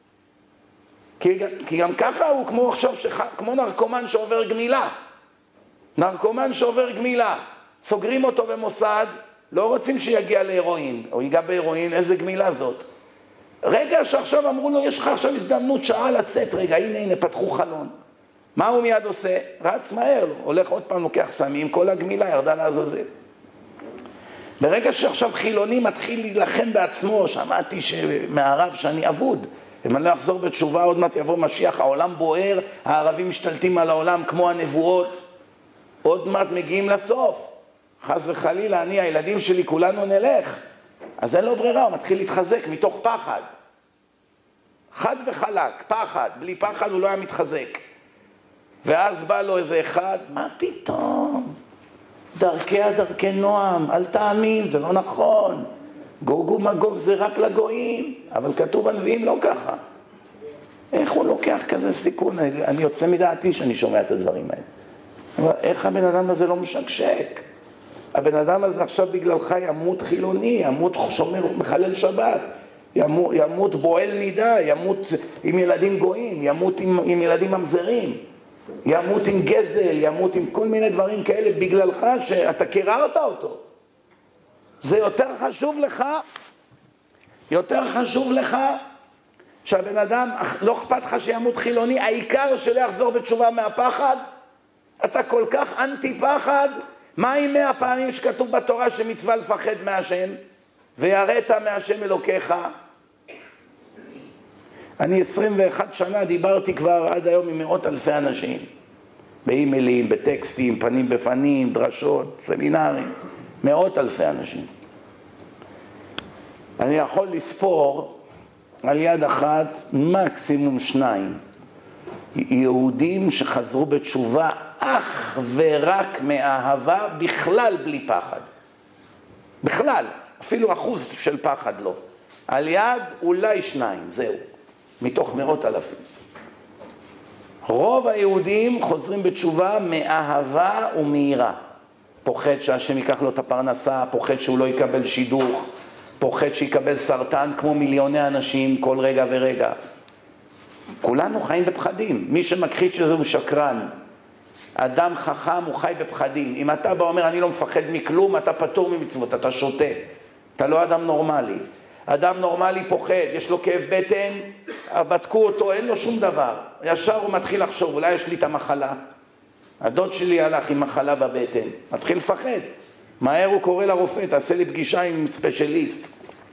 כי גם ככה הוא כמו עכשיו, כמו נרקומן שעובר גמילה. נרקומן שעובר גמילה. סוגרים אותו במוסד, לא רוצים שיגיע להירואין, או ייגע בהירואין, איזה גמילה זאת. רגע שעכשיו אמרו לו, יש לך עכשיו הזדמנות שעה לצאת, רגע, הנה, פתחו חלון. מה הוא מיד עושה? רץ מהר לו, הולך עוד פעם, לוקח סמים, כל הגמילה ירדה לעזאזל. ברגע שעכשיו חילוני מתחיל להילחם בעצמו, שמעתי מהרב שאני אבוד, אם אני לא אחזור בתשובה, עוד מעט יבוא משיח, העולם בוער, הערבים משתלטים על העולם כמו הנבואות, עוד מעט מגיעים לסוף. חס וחלילה, אני, הילדים שלי, כולנו נלך. אז אין לו ברירה, הוא מתחיל להתחזק מתוך פחד. חד וחלק, פחד, בלי פחד הוא לא היה מתחזק. ואז בא לו איזה אחד, מה פתאום? דרכי נועם, אל תאמין, זה לא נכון. גוג ומגוג זה רק לגויים, אבל כתוב בנביאים לא ככה. איך הוא לוקח כזה סיכון? אני יוצא מדעתי שאני שומע את הדברים האלה. אבל איך הבן אדם הזה לא משקשק? הבן אדם הזה עכשיו בגללך ימות חילוני, ימות שומר מחלל שבת, ימות בועל נידה, ימות עם ילדים גויים, ימות עם ילדים ממזרים, ימות עם גזל, ימות עם כל מיני דברים כאלה בגללך שאתה קיררת אותו. זה יותר חשוב לך שהבן אדם, לא אכפת לך שימות חילוני, העיקר שלא יחזור בתשובה מהפחד. אתה כל כך אנטי פחד. מה עם 100 פעמים שכתוב בתורה שמצווה לפחד מהשם ויראת מהשם אלוקיך? אני 21 שנה דיברתי כבר עד היום עם מאות אלפי אנשים, באימיילים, בטקסטים, פנים בפנים, דרשות, סמינרים, מאות אלפי אנשים. אני יכול לספור על יד אחת מקסימום 2 יהודים שחזרו בתשובה אך ורק מאהבה, בכלל בלי פחד. בכלל, אפילו אחוז של פחד לא. על יד אולי 2, זהו, מתוך מאות אלפים. רוב היהודים חוזרים בתשובה מאהבה ומיראה. פוחד שהשם ייקח לו את הפרנסה, פוחד שהוא לא יקבל שידוך, פוחד שיקבל סרטן כמו מיליוני אנשים כל רגע ורגע. כולנו חיים בפחדים. מי שמכחיש שזה הוא שקרן. אדם חכם הוא חי בפחדים. אם אתה בא אומר אני לא מפחד מכלום, אתה פטור ממצוות, אתה שותה. אתה לא אדם נורמלי. אדם נורמלי פוחד, יש לו כאב בטן, בדקו אותו, אין לו שום דבר. ישר הוא מתחיל לחשוב, אולי יש לי את המחלה. הדוד שלי הלך עם מחלה בבטן, מתחיל לפחד. מהר הוא קורא לרופא, תעשה לי פגישה עם ספיישליסט.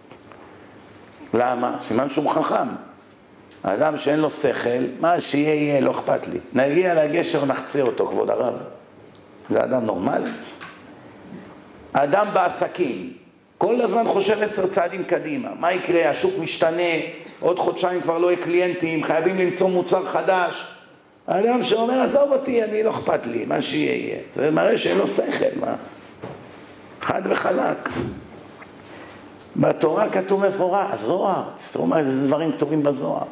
למה? סימן שהוא חכם. האדם שאין לו שכל, מה שיהיה יהיה, לא אכפת לי. נגיע לגשר, נחצה אותו, כבוד הרב. זה אדם נורמלי. האדם בעסקים, כל הזמן חושב 10 צעדים קדימה. מה יקרה? השוק משתנה, עוד חודשיים כבר לא יהיה קליינטים, חייבים למצוא מוצר חדש. האדם שאומר, עזוב אותי, אני לא אכפת לי, מה שיהיה יהיה. זה מראה שאין לו שכל, מה? חד וחלק. בתורה כתוב מפורש, זוהר, תסתכלו מה, איזה דברים כתובים בזוהר.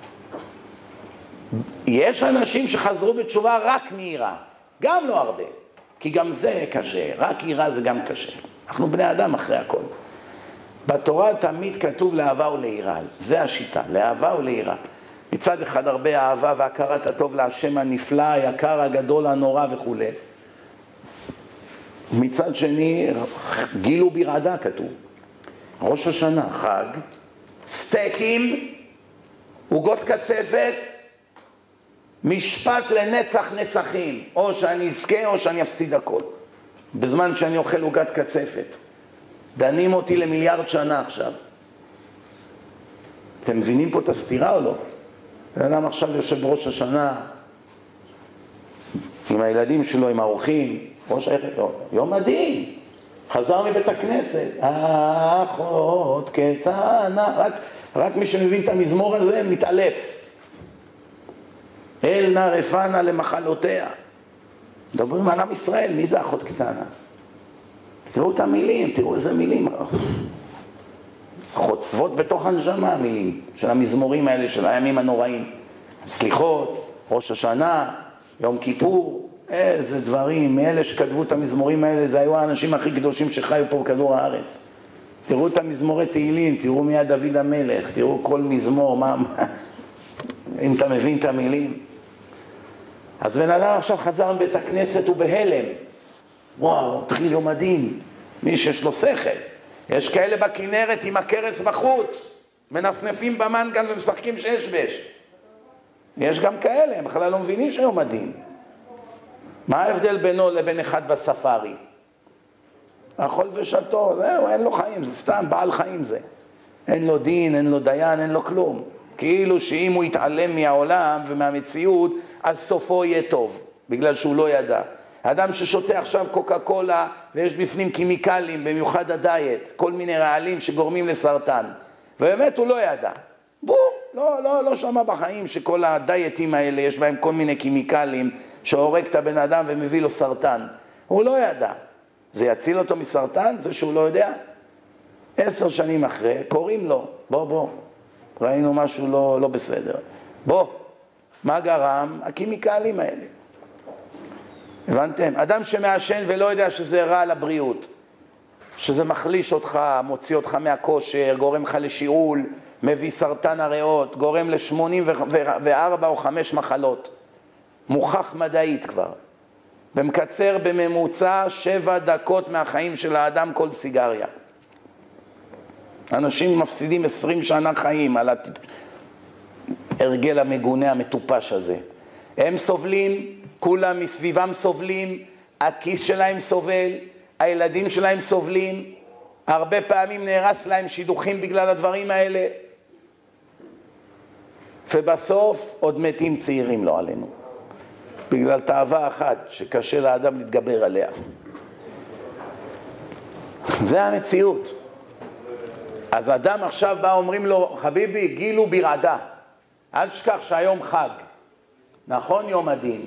יש אנשים שחזרו בתשובה רק מיראה, גם לא הרבה, כי גם זה קשה, רק יראה זה גם קשה. אנחנו בני אדם אחרי הכל. בתורה תמיד כתוב לאהבה וליראה, זה השיטה, לאהבה וליראה. מצד אחד הרבה אהבה והכרת הטוב להשם הנפלא, היקר, הגדול, הנורא וכו'. מצד שני, גיל וברעדה כתוב. ראש השנה, חג, סטייקים, עוגות קצפת, משפט לנצח נצחים, או שאני אזכה או שאני אפסיד הכל. בזמן שאני אוכל עוגת קצפת. דנים אותי למיליארד שנה עכשיו. אתם מבינים פה את הסתירה או לא? אדם עכשיו יושב ראש השנה, עם הילדים שלו, עם האורחים, יום מדהים. חזר מבית הכנסת, האחות קטנה, רק מי שמבין את המזמור הזה מתעלף. אל נא רפא למחלותיה. מדברים על עם ישראל, מי זה אחות קטנה? תראו את המילים, תראו איזה מילים. חוצבות בתוך הנשמה המילים של המזמורים האלה, של הימים הנוראים. סליחות, ראש השנה, יום כיפור, איזה דברים, מאלה שכתבו את המזמורים האלה, זה היו האנשים הכי קדושים שחיו פה בכדור הארץ. תראו את המזמורי תהילים, תראו מיד דוד המלך, תראו כל מזמור, אם אתה מבין את המילים. אז בן אדם עכשיו חזר מבית הכנסת ובהלם. וואו, תחיל יום הדין, מי שיש לו שכל. יש כאלה בכנרת עם הכרס בחוץ, מנפנפים במנגל ומשחקים שש-בש. יש גם כאלה, הם בכלל לא מבינים שיום הדין. מה ההבדל בינו לבין אחד בספארי? אכול ושתו, זהו, אין לו חיים, זה סתם בעל חיים זה. אין לו דין, אין לו דיין, אין לו כלום. כאילו שאם הוא יתעלם מהעולם ומהמציאות, אז סופו יהיה טוב, בגלל שהוא לא ידע. האדם ששותה עכשיו קוקה קולה ויש בפנים קימיקלים, במיוחד הדיאט, כל מיני רעלים שגורמים לסרטן. ובאמת הוא לא ידע. לא שמע בחיים שכל הדיאטים האלה יש בהם כל מיני קימיקלים שהורג את הבן אדם ומביא לו סרטן. הוא לא ידע. זה יציל אותו מסרטן? זה שהוא לא יודע? 10 שנים אחרי, קוראים לו, בוא, ראינו משהו לא בסדר. בוא, מה גרם? הקימיקלים האלה. הבנתם? אדם שמעשן ולא יודע שזה רע לבריאות, שזה מחליש אותך, מוציא אותך מהכושר, גורם לך לשיעול, מביא סרטן הריאות, גורם ל84 או 5 מחלות. מוכח מדעית כבר. ומקצר בממוצע 7 דקות מהחיים של האדם כל סיגריה. אנשים מפסידים 20 שנה חיים על ההרגל המגונה המטופש הזה. הם סובלים, כולם מסביבם סובלים, הכיס שלהם סובל, הילדים שלהם סובלים, הרבה פעמים נהרס להם שידוכים בגלל הדברים האלה, ובסוף עוד מתים צעירים לא עלינו, בגלל תאווה אחת שקשה לאדם להתגבר עליה. זה המציאות. אז אדם עכשיו בא, אומרים לו, חביבי, גילו ברעדה, אל תשכח שהיום חג, נכון יום הדין,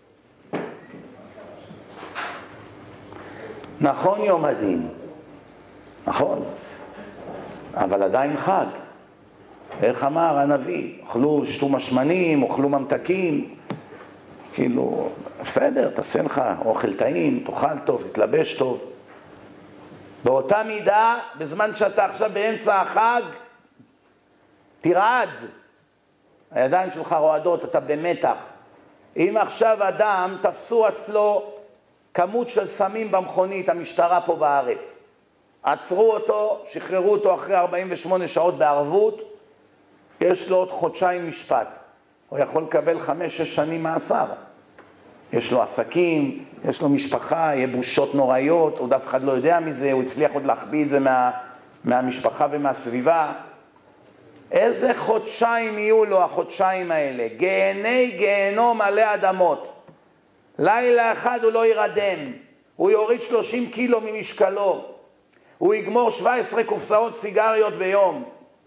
נכון יום הדין, נכון, אבל עדיין חג. איך אמר הנביא? אוכלו, שתו משמנים, אוכלו ממתקים, כאילו, בסדר, תעשה לך אוכל טעים, תאכל טוב, תתלבש טוב. באותה מידה, בזמן שאתה עכשיו באמצע החג, תרעד. הידיים שלך רועדות, אתה במתח. אם עכשיו אדם תפסו אצלו כמות של סמים במכונית, המשטרה פה בארץ, עצרו אותו, שחררו אותו אחרי 48 שעות בערבות, יש לו עוד חודשיים משפט. הוא יכול לקבל 5-6 שנים מאסר. יש לו עסקים, יש לו משפחה, יהיה בושות נוראיות, עוד אף אחד לא יודע מזה, הוא הצליח עוד להחביא את זה מהמשפחה ומהסביבה. איזה חודשיים יהיו לו החודשיים האלה? גיהנום מלא אדמות. לילה אחד הוא לא ירדם, הוא יוריד 30 קילו ממשקלו, הוא יגמור 17 קופסאות סיגריות ביום.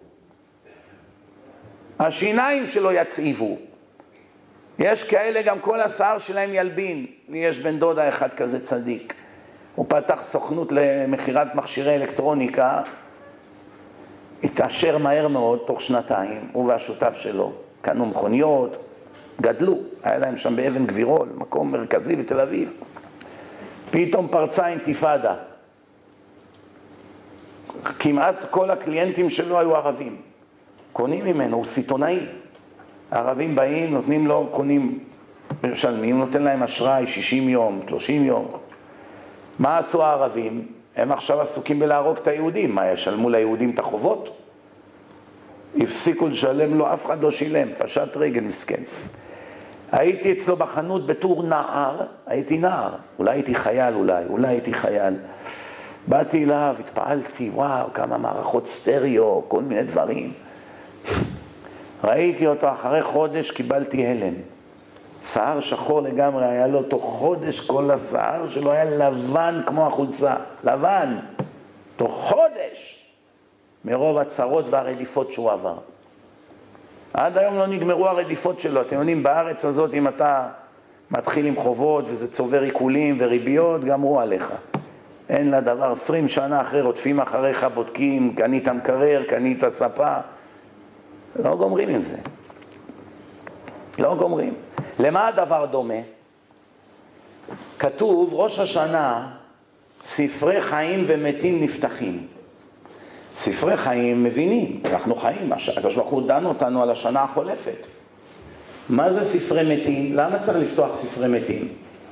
השיניים שלו יצעיבו. יש כאלה גם כל השיער שלהם ילבין. יש בן דודה אחד כזה צדיק. הוא פתח סוכנות למכירת מכשירי אלקטרוניקה, התעשר מהר מאוד, תוך 2, הוא והשותף שלו. קנו מכוניות, גדלו. היה להם שם באבן גבירול, מקום מרכזי בתל אביב. פתאום פרצה אינתיפאדה. כמעט כל הקליינטים שלו היו ערבים. קונים ממנו, הוא סיטונאי. הערבים באים, נותנים לו, קונים, משלמים, נותן להם אשראי 60 יום, 30 יום. מה עשו הערבים? הם עכשיו עסוקים בלהרוג את היהודים. מה, ישלמו ליהודים את החובות? הפסיקו לשלם לו, אף אחד לא שילם, פשט רגל מסכן. הייתי אצלו בחנות בתור נער, הייתי נער, אולי הייתי חייל, אולי הייתי חייל. באתי אליו, התפעלתי, וואו, כמה מערכות סטריאו, כל מיני דברים. ראיתי אותו, אחרי חודש קיבלתי הלם. שיער שחור לגמרי, היה לו תוך חודש, כל השיער שלו היה לבן כמו החולצה, לבן, תוך חודש, מרוב הצרות והרדיפות שהוא עבר. עד היום לא נגמרו הרדיפות שלו. אתם יודעים, בארץ הזאת, אם אתה מתחיל עם חובות וזה צובר עיקולים וריביות, גמרו עליך. אין לה דבר, 20 שנה אחרי רודפים אחריך, בודקים, קנית מקרר, קנית ספה. לא גומרים עם זה. לא גומרים. למה הדבר דומה? כתוב, ראש השנה, ספרי חיים ומתים נפתחים. ספרי חיים מבינים, אנחנו חיים, הקדוש ברוך הוא דן אותנו על השנה החולפת. מה זה ספרי מתים? למה צריך לפתוח ספרי מתים?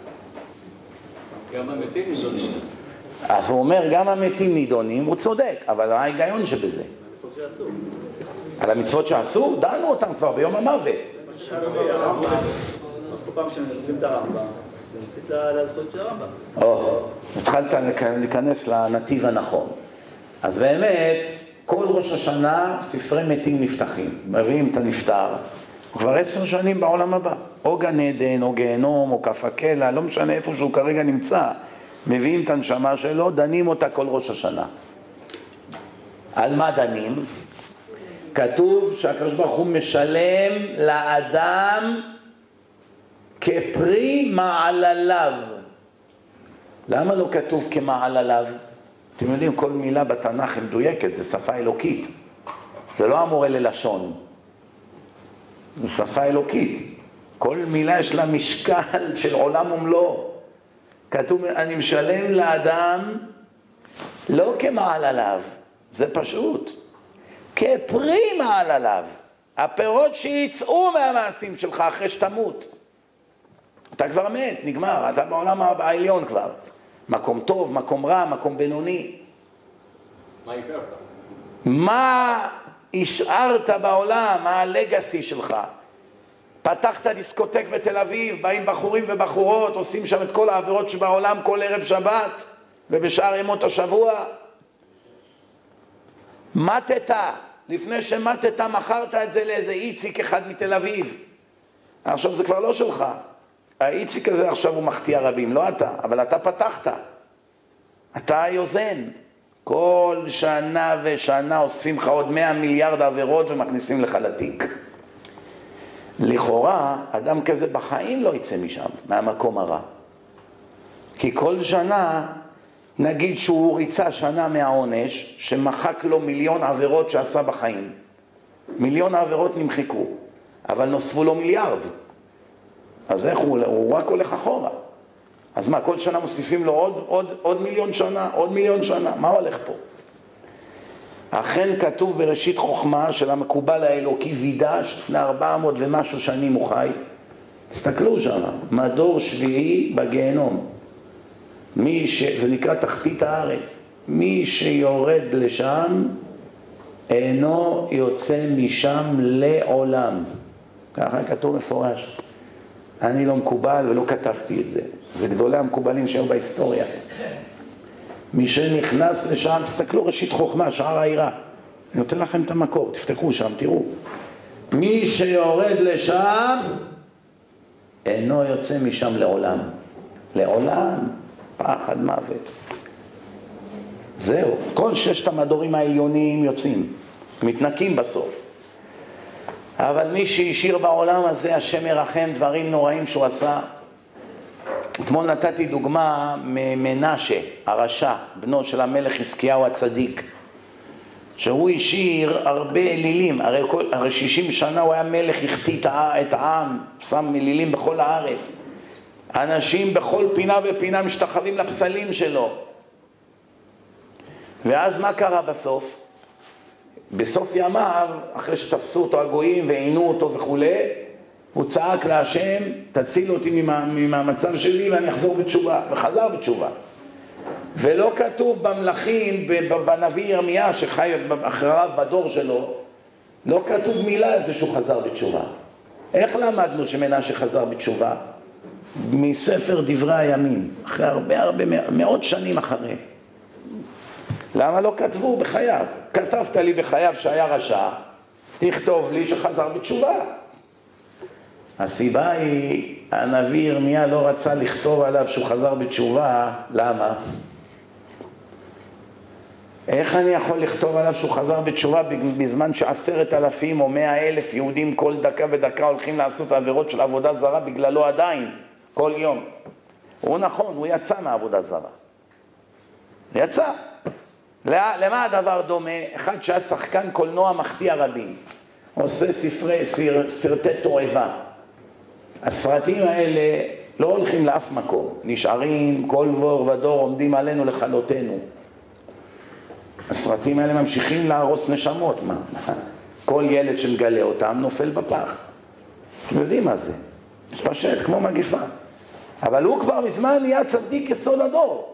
גם המתים נידונים. אז הוא אומר, גם המתים נידונים, הוא צודק, אבל מה ההיגיון שבזה? על המצוות שעשו? דנו אותם כבר ביום המוות. כל פעם שמנתלים את הרמב"ם, זה מוסיף לזכות של הרמב"ם. התחלת להיכנס לנתיב הנכון. אז באמת, כל ראש השנה ספרי מתים נפתחים. מביאים את הנפטר. הוא כבר 10 שנים בעולם הבא. או גן עדן, או גיהנום, או כף הקלע, לא משנה איפה שהוא כרגע נמצא. מביאים את הנשמה שלו, דנים אותה כל ראש השנה. על מה דנים? כתוב שהקדוש ברוך הוא משלם לאדם כפרי מעלליו. למה לא כתוב כמעלליו? אתם יודעים, כל מילה בתנ"ך היא מדויקת, זה שפה אלוקית. זה לא המורה ללשון. זה שפה אלוקית. כל מילה יש לה משקל של עולם ומלואו. כתוב, אני משלם לאדם לא כמעלליו, זה פשוט. כפרי מעלליו. הפירות שיצאו מהמעשים שלך אחרי שתמות. אתה כבר מת, נגמר, אתה בעולם העליון כבר. מקום טוב, מקום רע, מקום בינוני. מה השארת? מה השארת בעולם, מה הלגאסי שלך? פתחת דיסקוטק בתל אביב, באים בחורים ובחורות, עושים שם את כל העבירות שבעולם כל ערב שבת ובשאר ימות השבוע. מתת, לפני שמתת מכרת את זה לאיזה איציק אחד מתל אביב. עכשיו זה כבר לא שלך. האיציק הזה עכשיו הוא מחטיא רבים, לא אתה, אבל אתה פתחת. אתה היוזן. כל שנה ושנה אוספים לך עוד 100 מיליארד עבירות ומכניסים לך לתיק. לכאורה, אדם כזה בחיים לא יצא משם, מהמקום הרע. כי כל שנה, נגיד שהוא ריצה שנה מהעונש, שמחק לו 1,000,000 עבירות שעשה בחיים. 1,000,000 עבירות נמחקו, אבל נוספו לו מיליארד. אז איך הוא רק הולך אחורה. אז מה, כל שנה מוסיפים לו עוד 1,000,000 שנה, עוד 1,000,000 שנה, מה הולך פה? אכן כתוב בראשית חוכמה של המקובל האלוקי וידע, לפני 400 ומשהו שנים הוא חי. תסתכלו שם, מדור שביעי בגיהנום. זה נקרא תחתית הארץ. מי שיורד לשם, אינו יוצא משם לעולם. ככה כתוב מפורש. אני לא מקובל ולא כתבתי את זה. זה גדולי המקובלים שהיו בהיסטוריה. מי שנכנס לשם, תסתכלו ראשית חוכמה, שער העירה. אני נותן לכם את המקור, תפתחו שם, תראו. מי שיורד לשם, אינו יוצא משם לעולם. לעולם, פחד מוות. זהו, כל 6 המדורים העליוניים יוצאים, מתנקים בסוף. אבל מי שהשאיר בעולם הזה, השם ירחם דברים נוראים שהוא עשה. אתמול נתתי דוגמה ממנשה, הרשע, בנו של המלך חזקיהו הצדיק, שהוא השאיר הרבה אלילים, הרי 60 שנה הוא היה מלך, החטיא את העם, שם אלילים בכל הארץ. אנשים בכל פינה ופינה משתחווים לפסלים שלו. ואז מה קרה בסוף? בסוף ימיו, אחרי שתפסו אותו הגויים ועינו אותו וכו', הוא צעק להשם, תציל אותי מהמצב שלי ואני אחזור בתשובה, וחזר בתשובה. ולא כתוב במלכים, בנביא ירמיה שחי אחריו בדור שלו, לא כתוב מילה על זה שהוא חזר בתשובה. איך למדנו שמנשה חזר בתשובה? מספר דברי הימים, אחרי הרבה מאות שנים אחרי. למה לא כתבו בחייו? כתבת לי בחייו שהיה רשע, תכתוב לי שחזר בתשובה. הסיבה היא, הנביא ירמיה לא רצה לכתוב עליו שהוא חזר בתשובה. למה? איך אני יכול לכתוב עליו שהוא חזר בתשובה בזמן ש10,000 או 100,000 יהודים כל דקה ודקה הולכים לעשות עבירות של עבודה זרה בגללו עדיין, כל יום. הוא נכון, הוא יצא מעבודה זרה. יצא. למה הדבר דומה? אחד שהיה שחקן קולנוע מחטיא רבים, עושה סרטי תועבה. הסרטים האלה לא הולכים לאף מקום, נשארים כל דור ודור עומדים עלינו לכלותנו. הסרטים האלה ממשיכים להרוס נשמות, מה? כל ילד שמגלה אותם נופל בפח. אתם יודעים מה זה? מתפשט כמו מגיפה. אבל הוא כבר מזמן נהיה צדיק יסוד הדור.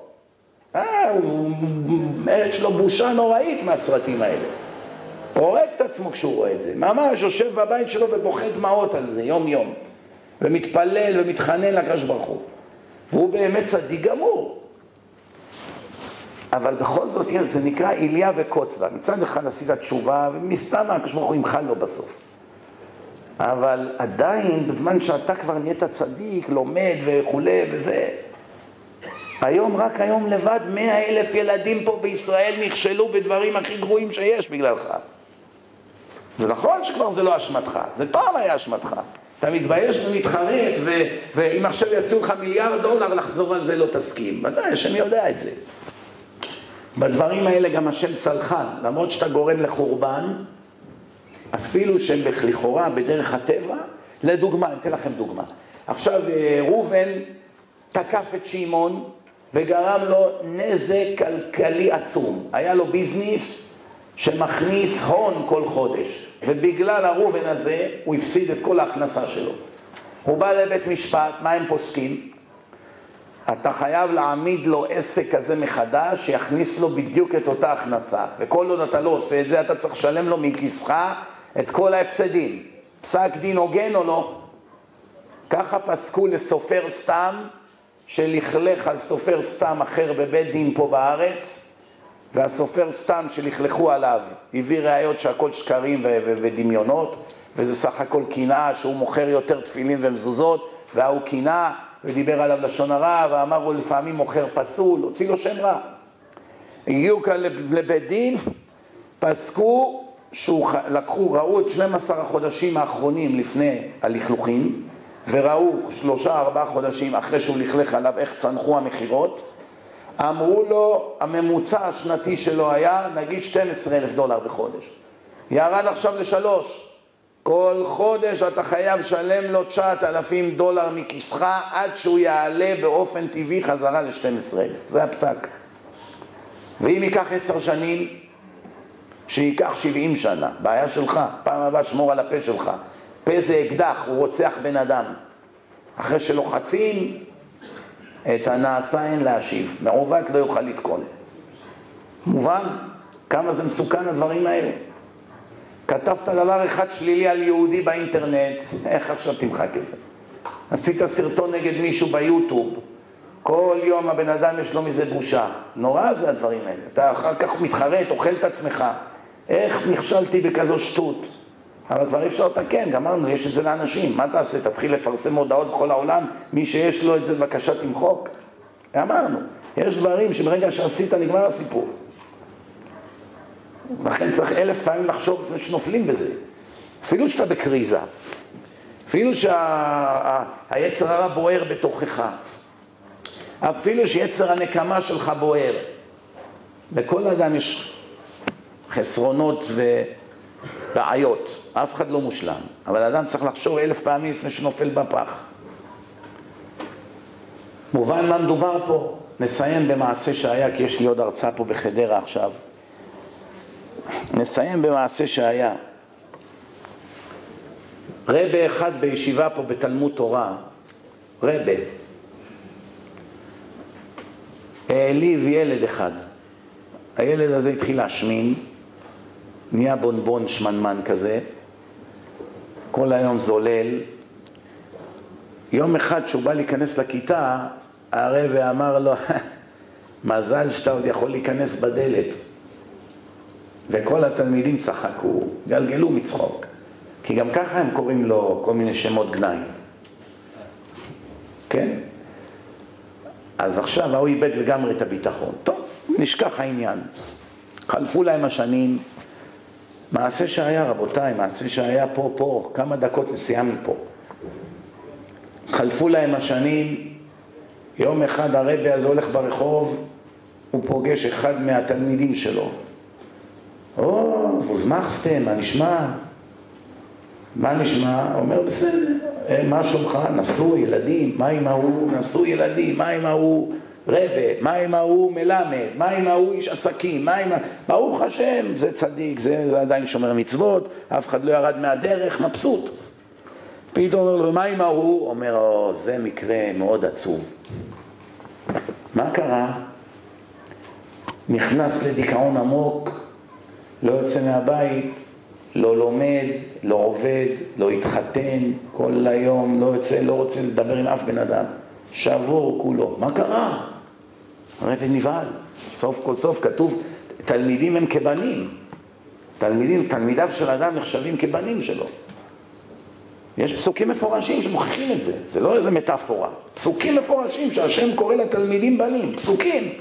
יש לו בושה נוראית מהסרטים האלה. הוא הורג את עצמו כשהוא רואה את זה. ממש יושב בבית שלו ובוכה דמעות על זה יום יום. ומתפלל ומתחנן לקדוש ברוך הוא. והוא באמת צדיק גמור. אבל בכל זאת זה נקרא איליה וקוצבה. מצד אחד עשית תשובה ומסתם הקדוש ברוך הוא ימחל לו בסוף. אבל עדיין בזמן שאתה כבר נהיית צדיק, לומד וכולי וזה, רק היום לבד 100,000 ילדים פה בישראל נכשלו בדברים הכי גרועים שיש בגללך. זה נכון שכבר זה לא אשמתך, זה פעם היה אשמתך. אתה מתבייש ומתחרט, ואם עכשיו יצאו לך $1,000,000,000 לחזור על זה לא תסכים. ודאי, השם יודע את זה. בדברים האלה גם השם סלחן, למרות שאתה גורם לחורבן, אפילו שהם לכאורה בדרך הטבע. לדוגמה, אני אתן לכם דוגמה. עכשיו ראובן תקף את שמעון וגרם לו נזק כלכלי עצום. היה לו ביזנס שמכניס הון כל חודש, ובגלל הראובן הזה הוא הפסיד את כל ההכנסה שלו. הוא בא לבית משפט, מה הם פוסקים? אתה חייב להעמיד לו עסק כזה מחדש שיכניס לו בדיוק את אותה הכנסה, וכל עוד אתה לא עושה את זה אתה צריך לשלם לו מכיסך את כל ההפסדים. פסק דין הוגן או לא? ככה פסקו לסופר סתם שלכלך על סופר סתם אחר בבית דין פה בארץ, והסופר סתם שלכלכו עליו הביא ראיות שהכל שקרים ודמיונות, וזה סך הכל קנאה שהוא מוכר יותר תפילין ומזוזות, והוא קנאה ודיבר עליו לשון הרע ואמר הוא לפעמים מוכר פסול, הוציא לו שם רע. הגיעו כאן לבית דין, פסקו ראו את 12 החודשים האחרונים לפני הלכלוכים, וראו 3-4 חודשים אחרי שהוא לכלך עליו איך צנחו המחירות. אמרו לו הממוצע השנתי שלו היה נגיד $12,000 בחודש, ירד עכשיו ל3. כל חודש אתה חייב לשלם לו $9,000 מכיסך עד שהוא יעלה באופן טבעי חזרה ל12,000. זה הפסק. ואם ייקח 10 שנים, שייקח 70 שנה, בעיה שלך. פעם הבאה שמור על הפה שלך. פה זה אקדח, הוא רוצח בן אדם. אחרי שלוחצים, את הנעשה אין להשיב. מעוות לא יוכל לתקון. מובן? כמה זה מסוכן הדברים האלה. כתבת דבר אחד שלילי על יהודי באינטרנט, איך עכשיו תמחק את זה? עשית סרטון נגד מישהו ביוטיוב, כל יום הבן אדם יש לו מזה בושה. נורא זה הדברים האלה. אתה אחר כך מתחרט, אוכל את עצמך. איך נכשלתי בכזו שטות? אבל כבר אפשר לתקן, גמרנו, יש את זה לאנשים. מה תעשה? תתחיל לפרסם הודעות בכל העולם, מי שיש לו את זה בבקשה תמחוק. אמרנו, יש דברים שברגע שעשית נגמר הסיפור. לכן צריך 1000 פעמים לחשוב שנופלים בזה. אפילו שאתה בקריזה, אפילו שהיצר הרע בוער בתוכך, אפילו שיצר הנקמה שלך בוער. בכל אדם יש חסרונות ובעיות, אף אחד לא מושלם, אבל אדם צריך לחשוב 1000 פעמים לפני שנופל בפח. מובן מה מדובר פה? נסיים במעשה שהיה, כי יש לי עוד הרצאה פה בחדרה עכשיו. נסיים במעשה שהיה. רבה אחד בישיבה פה בתלמוד תורה, רבה, העליב ילד אחד. הילד הזה התחיל להשמין, נהיה בונבון שמנמן כזה, כל היום זולל. יום אחד שהוא בא להיכנס לכיתה, הרב אמר לו, מזל שאתה עוד יכול להיכנס בדלת. וכל התלמידים צחקו, גלגלו מצחוק, כי גם ככה הם קוראים לו כל מיני שמות גנאי. כן? אז עכשיו הוא איבד לגמרי את הביטחון. טוב, נשכח העניין. חלפו להם השנים. מעשה שהיה, רבותיי, מעשה שהיה פה, כמה דקות סיימנו פה. חלפו להם השנים. יום אחד הרבי הזה הולך ברחוב, הוא פוגש אחד מהתלמידים שלו. ווזמחסתם, מה נשמע? מה נשמע? הוא אומר, בסדר, מה שלומך? נשוי, ילדים, מה עם ההוא? נשוי ילדים, מה עם ההוא? רבה, מה עם ההוא? מלמד, מה עם ההוא? איש עסקים, מה עם ברוך השם, זה צדיק, זה עדיין שומר מצוות, אף אחד לא ירד מהדרך, מבסוט. פתאום אומר לו, מה עם ההוא? אומר, זה מקרה מאוד עצוב. מה קרה? נכנס לדיכאון עמוק, לא יוצא מהבית, לא לומד, לא עובד, לא התחתן, כל היום לא יוצא, לא רוצה לדבר עם אף בן אדם. שבור כולו. מה קרה? הרב נבהל. סוף כל סוף כתוב, תלמידים הם כבנים. תלמידיו של אדם נחשבים כבנים שלו. יש פסוקים מפורשים שמוכיחים את זה. זה לא איזה מטאפורה. פסוקים מפורשים שהשם קורא לתלמידים בנים. פסוקים.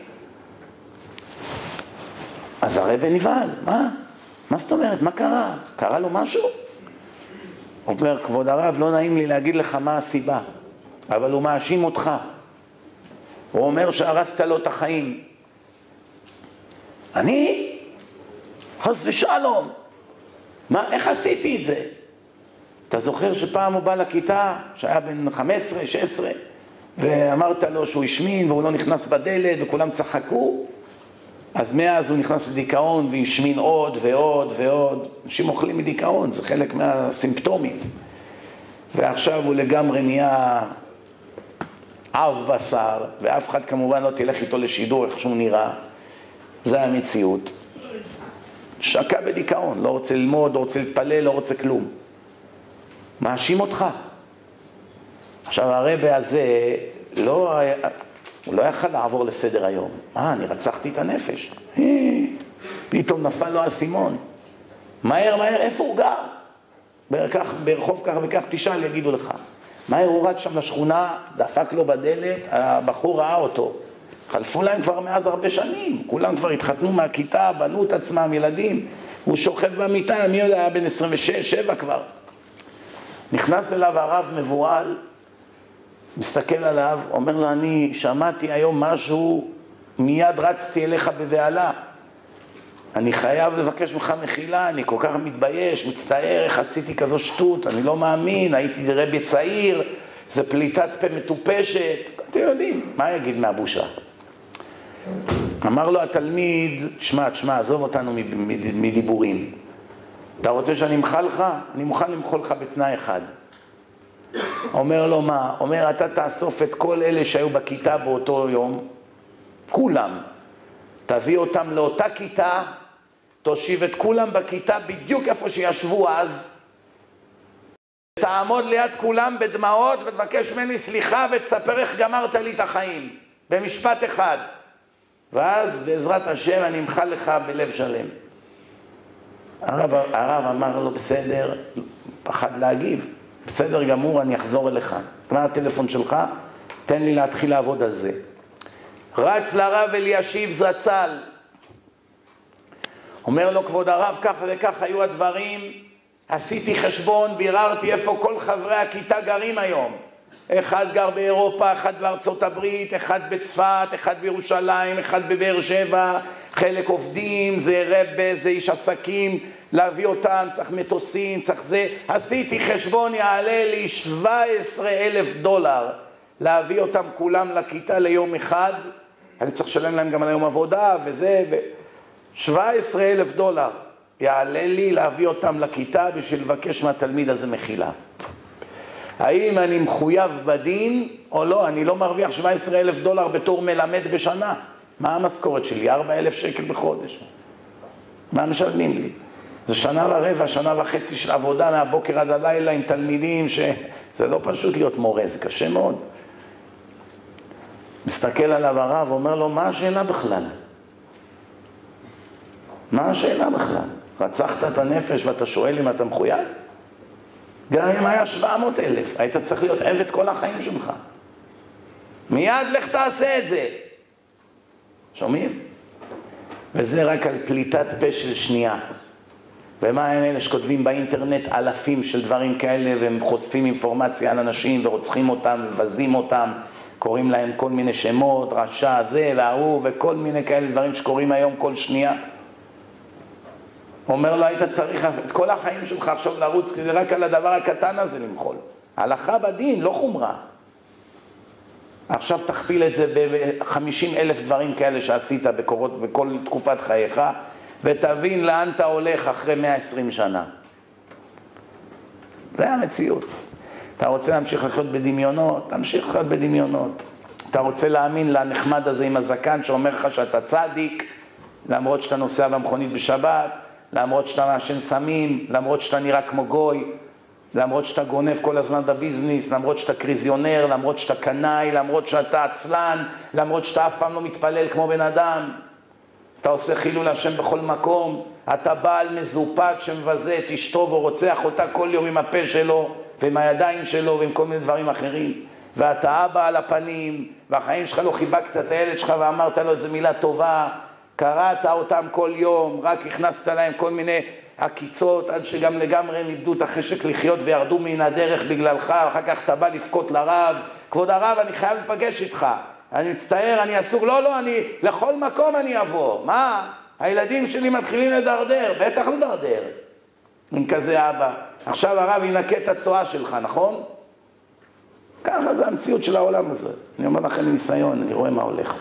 אז הרב נבהל. מה? מה זאת אומרת? מה קרה? קרה לו משהו? הוא אומר, כבוד הרב, לא נעים לי להגיד לך מה הסיבה, אבל הוא מאשים אותך. הוא אומר שהרסת לו את החיים. אני? חס ושלום. מה, איך עשיתי את זה? אתה זוכר שפעם הוא בא לכיתה, שהיה בן 15, 16, ואמרת לו שהוא השמין והוא לא נכנס בדלת וכולם צחקו? אז מאז הוא נכנס לדיכאון והשמין עוד ועוד ועוד. אנשים אוכלים מדיכאון, זה חלק מהסימפטומים. ועכשיו הוא לגמרי נהיה אב בשר, ואף אחד כמובן לא תלך איתו לשידור איך שהוא נראה. זה המציאות. שקע בדיכאון, לא רוצה ללמוד, לא רוצה להתפלל, לא רוצה כלום. מאשים אותך. עכשיו הרבי הזה לא היה... הוא לא יכל לעבור לסדר היום. אני רצחתי את הנפש. פתאום נפל לו האסימון. מהר, איפה הוא גר? ברחוב כך וכך תשאל, יגידו לך. מהר הוא רד שם לשכונה, דפק לו בדלת, הבחור ראה אותו. חלפו להם כבר מאז הרבה שנים. כולם כבר התחתנו מהכיתה, בנו את עצמם, ילדים. הוא שוכב במיטה, מי יודע, היה בן 26, 7 כבר. נכנס אליו הרב מבועל, מסתכל עליו, אומר לו, אני שמעתי היום משהו, מיד רצתי אליך בבעלה. אני חייב לבקש ממך מחילה, אני כל כך מתבייש, מצטער, איך עשיתי כזו שטות, אני לא מאמין, הייתי רבי צעיר, זה פליטת פה מטופשת, אתם יודעים, מה יגיד מהבושה? אמר לו התלמיד, שמע, עזוב אותנו מדיבורים. אתה רוצה שאני אמחל לך? אני מוכן למחול לך בתנאי אחד. אומר לו מה? אומר, אתה תאסוף את כל אלה שהיו בכיתה באותו יום, כולם, תביא אותם לאותה כיתה, תושיב את כולם בכיתה בדיוק איפה שישבו אז, תעמוד ליד כולם בדמעות ותבקש ממני סליחה ותספר איך גמרת לי את החיים, במשפט אחד. ואז בעזרת השם אני אמחל לך בלב שלם. הרב אמר לו, בסדר, פחד להגיב. בסדר גמור, אני אחזור אליך. מה הטלפון שלך? תן לי להתחיל לעבוד על זה. רץ לרב אלישיב זצ"ל. אומר לו, כבוד הרב, ככה וככה היו הדברים. עשיתי חשבון, ביררתי איפה כל חברי הכיתה גרים היום. אחד גר באירופה, אחד בארצות הברית, אחד בצפת, אחד בירושלים, אחד בבאר שבע. חלק עובדים, זה רבה, זה איש עסקים. להביא אותם, צריך מטוסים, צריך זה. עשיתי חשבון, יעלה לי $17,000 להביא אותם כולם לכיתה ליום אחד. אני צריך לשלם להם גם על היום עבודה וזה, $17,000 יעלה לי להביא אותם לכיתה בשביל לבקש מהתלמיד הזה מחילה. האם אני מחויב בדין או לא? אני לא מרוויח $17,000 בתור מלמד בשנה. מה המשכורת שלי? 4,000 שקל בחודש. מה משלמים לי? זה 1.25 שנה של עבודה מהבוקר עד הלילה עם תלמידים, שזה לא פשוט להיות מורה, זה קשה מאוד. מסתכל עליו הרב ואומר לו, מה השאלה בכלל? מה השאלה בכלל? רצחת את הנפש ואתה שואל אם אתה מחויב? גם אם היה 700,000, היית צריך להיות עבד כל החיים שלך. מיד לך תעשה את זה. שומעים? וזה רק על פליטת פה של שנייה. ומה הם אלה שכותבים באינטרנט אלפים של דברים כאלה, והם חושפים אינפורמציה על אנשים ורוצחים אותם ובזים אותם, קוראים להם כל מיני שמות, רשע זה והוא וכל מיני כאלה דברים שקורים היום כל שנייה. אומר לו, היית צריך את כל החיים שלך עכשיו לרוץ, כי זה רק על הדבר הקטן הזה למחול. הלכה בדין, לא חומרה. עכשיו תכפיל את זה ב-50,000 דברים כאלה שעשית בכל תקופת חייך, ותבין לאן אתה הולך אחרי 120 שנה. זה המציאות. אתה רוצה להמשיך לחיות בדמיונות, תמשיך לחיות בדמיונות. אתה רוצה להאמין לנחמד הזה עם הזקן שאומר לך שאתה צדיק, למרות שאתה נוסע במכונית בשבת, למרות שאתה מעשן סמים, למרות שאתה נראה כמו גוי, למרות שאתה גונב כל הזמן בביזנס, למרות שאתה קריזיונר, למרות שאתה קנאי, למרות שאתה עצלן, למרות שאתה אף פעם לא מתפלל כמו בן אדם. אתה עושה חילול השם בכל מקום, אתה בעל מזופת שמבזה את אשתו ורוצח אותה כל יום עם הפה שלו ועם הידיים שלו ועם כל מיני דברים אחרים. ואתה אבא על הפנים, והחיים שלך לא חיבקת את הילד שלך ואמרת לו איזו מילה טובה, קראת אותם כל יום, רק הכנסת להם כל מיני עקיצות, עד שגם לגמרי הם איבדו את החשק לחיות וירדו מן הדרך בגללך, ואחר כך אתה בא לבכות לרב, כבוד הרב, אני חייב לפגש איתך, אני מצטער, אני אסור, לא, אני, לכל מקום אני אבוא, מה? הילדים שלי מתחילים לדרדר, בטח לדרדר, עם כזה אבא, עכשיו הרב ינקה את הצועה שלך, נכון? ככה זה המציאות של העולם הזה, אני אומר לכם מניסיון, אני רואה מה הולך.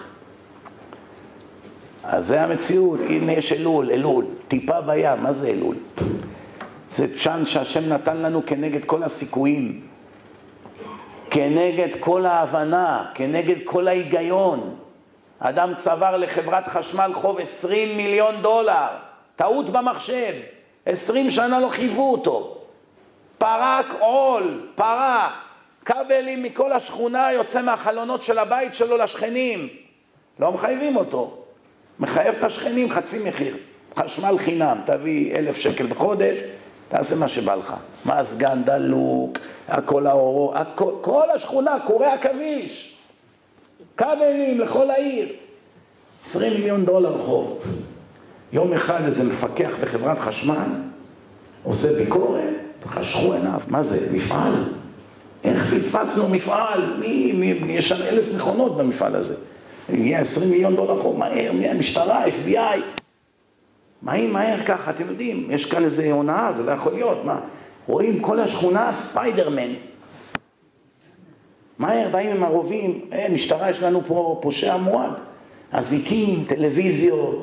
אז זה המציאות, הנה יש אלול, טיפה בים, מה זה אלול? זה צ'אנס שהשם נתן לנו כנגד כל הסיכויים, כנגד כל ההבנה, כנגד כל ההיגיון. אדם צבר לחברת חשמל חוב 20 מיליון דולר, טעות במחשב, 20 שנה לא חייבו אותו, פרק עול, פרק, כבלים מכל השכונה יוצא מהחלונות של הבית שלו לשכנים, לא מחייבים אותו. מחייב את השכנים חצי מחיר, חשמל חינם, תביא 1,000 שקל בחודש, תעשה מה שבא לך. מזגן דלוק, הכל האורו, כל השכונה, קורא עכביש, כבלים לכל העיר. 20 מיליון דולר חוב. יום אחד איזה מפקח בחברת חשמל, עושה ביקורת, חשכו עיניו, מה זה? מפעל? איך פספצנו מפעל? יש שם 1,000 מכונות במפעל הזה. הגיע 20 מיליון דולר חוב, מהר, משטרה, FBI. מהר ככה, אתם יודעים, יש כאן איזה הונאה, זה לא יכול להיות, מה? רואים כל השכונה ספיידרמן. מהר, באים עם הרובים, משטרה, יש לנו פה פושע מועד. אזיקים, טלוויזיות,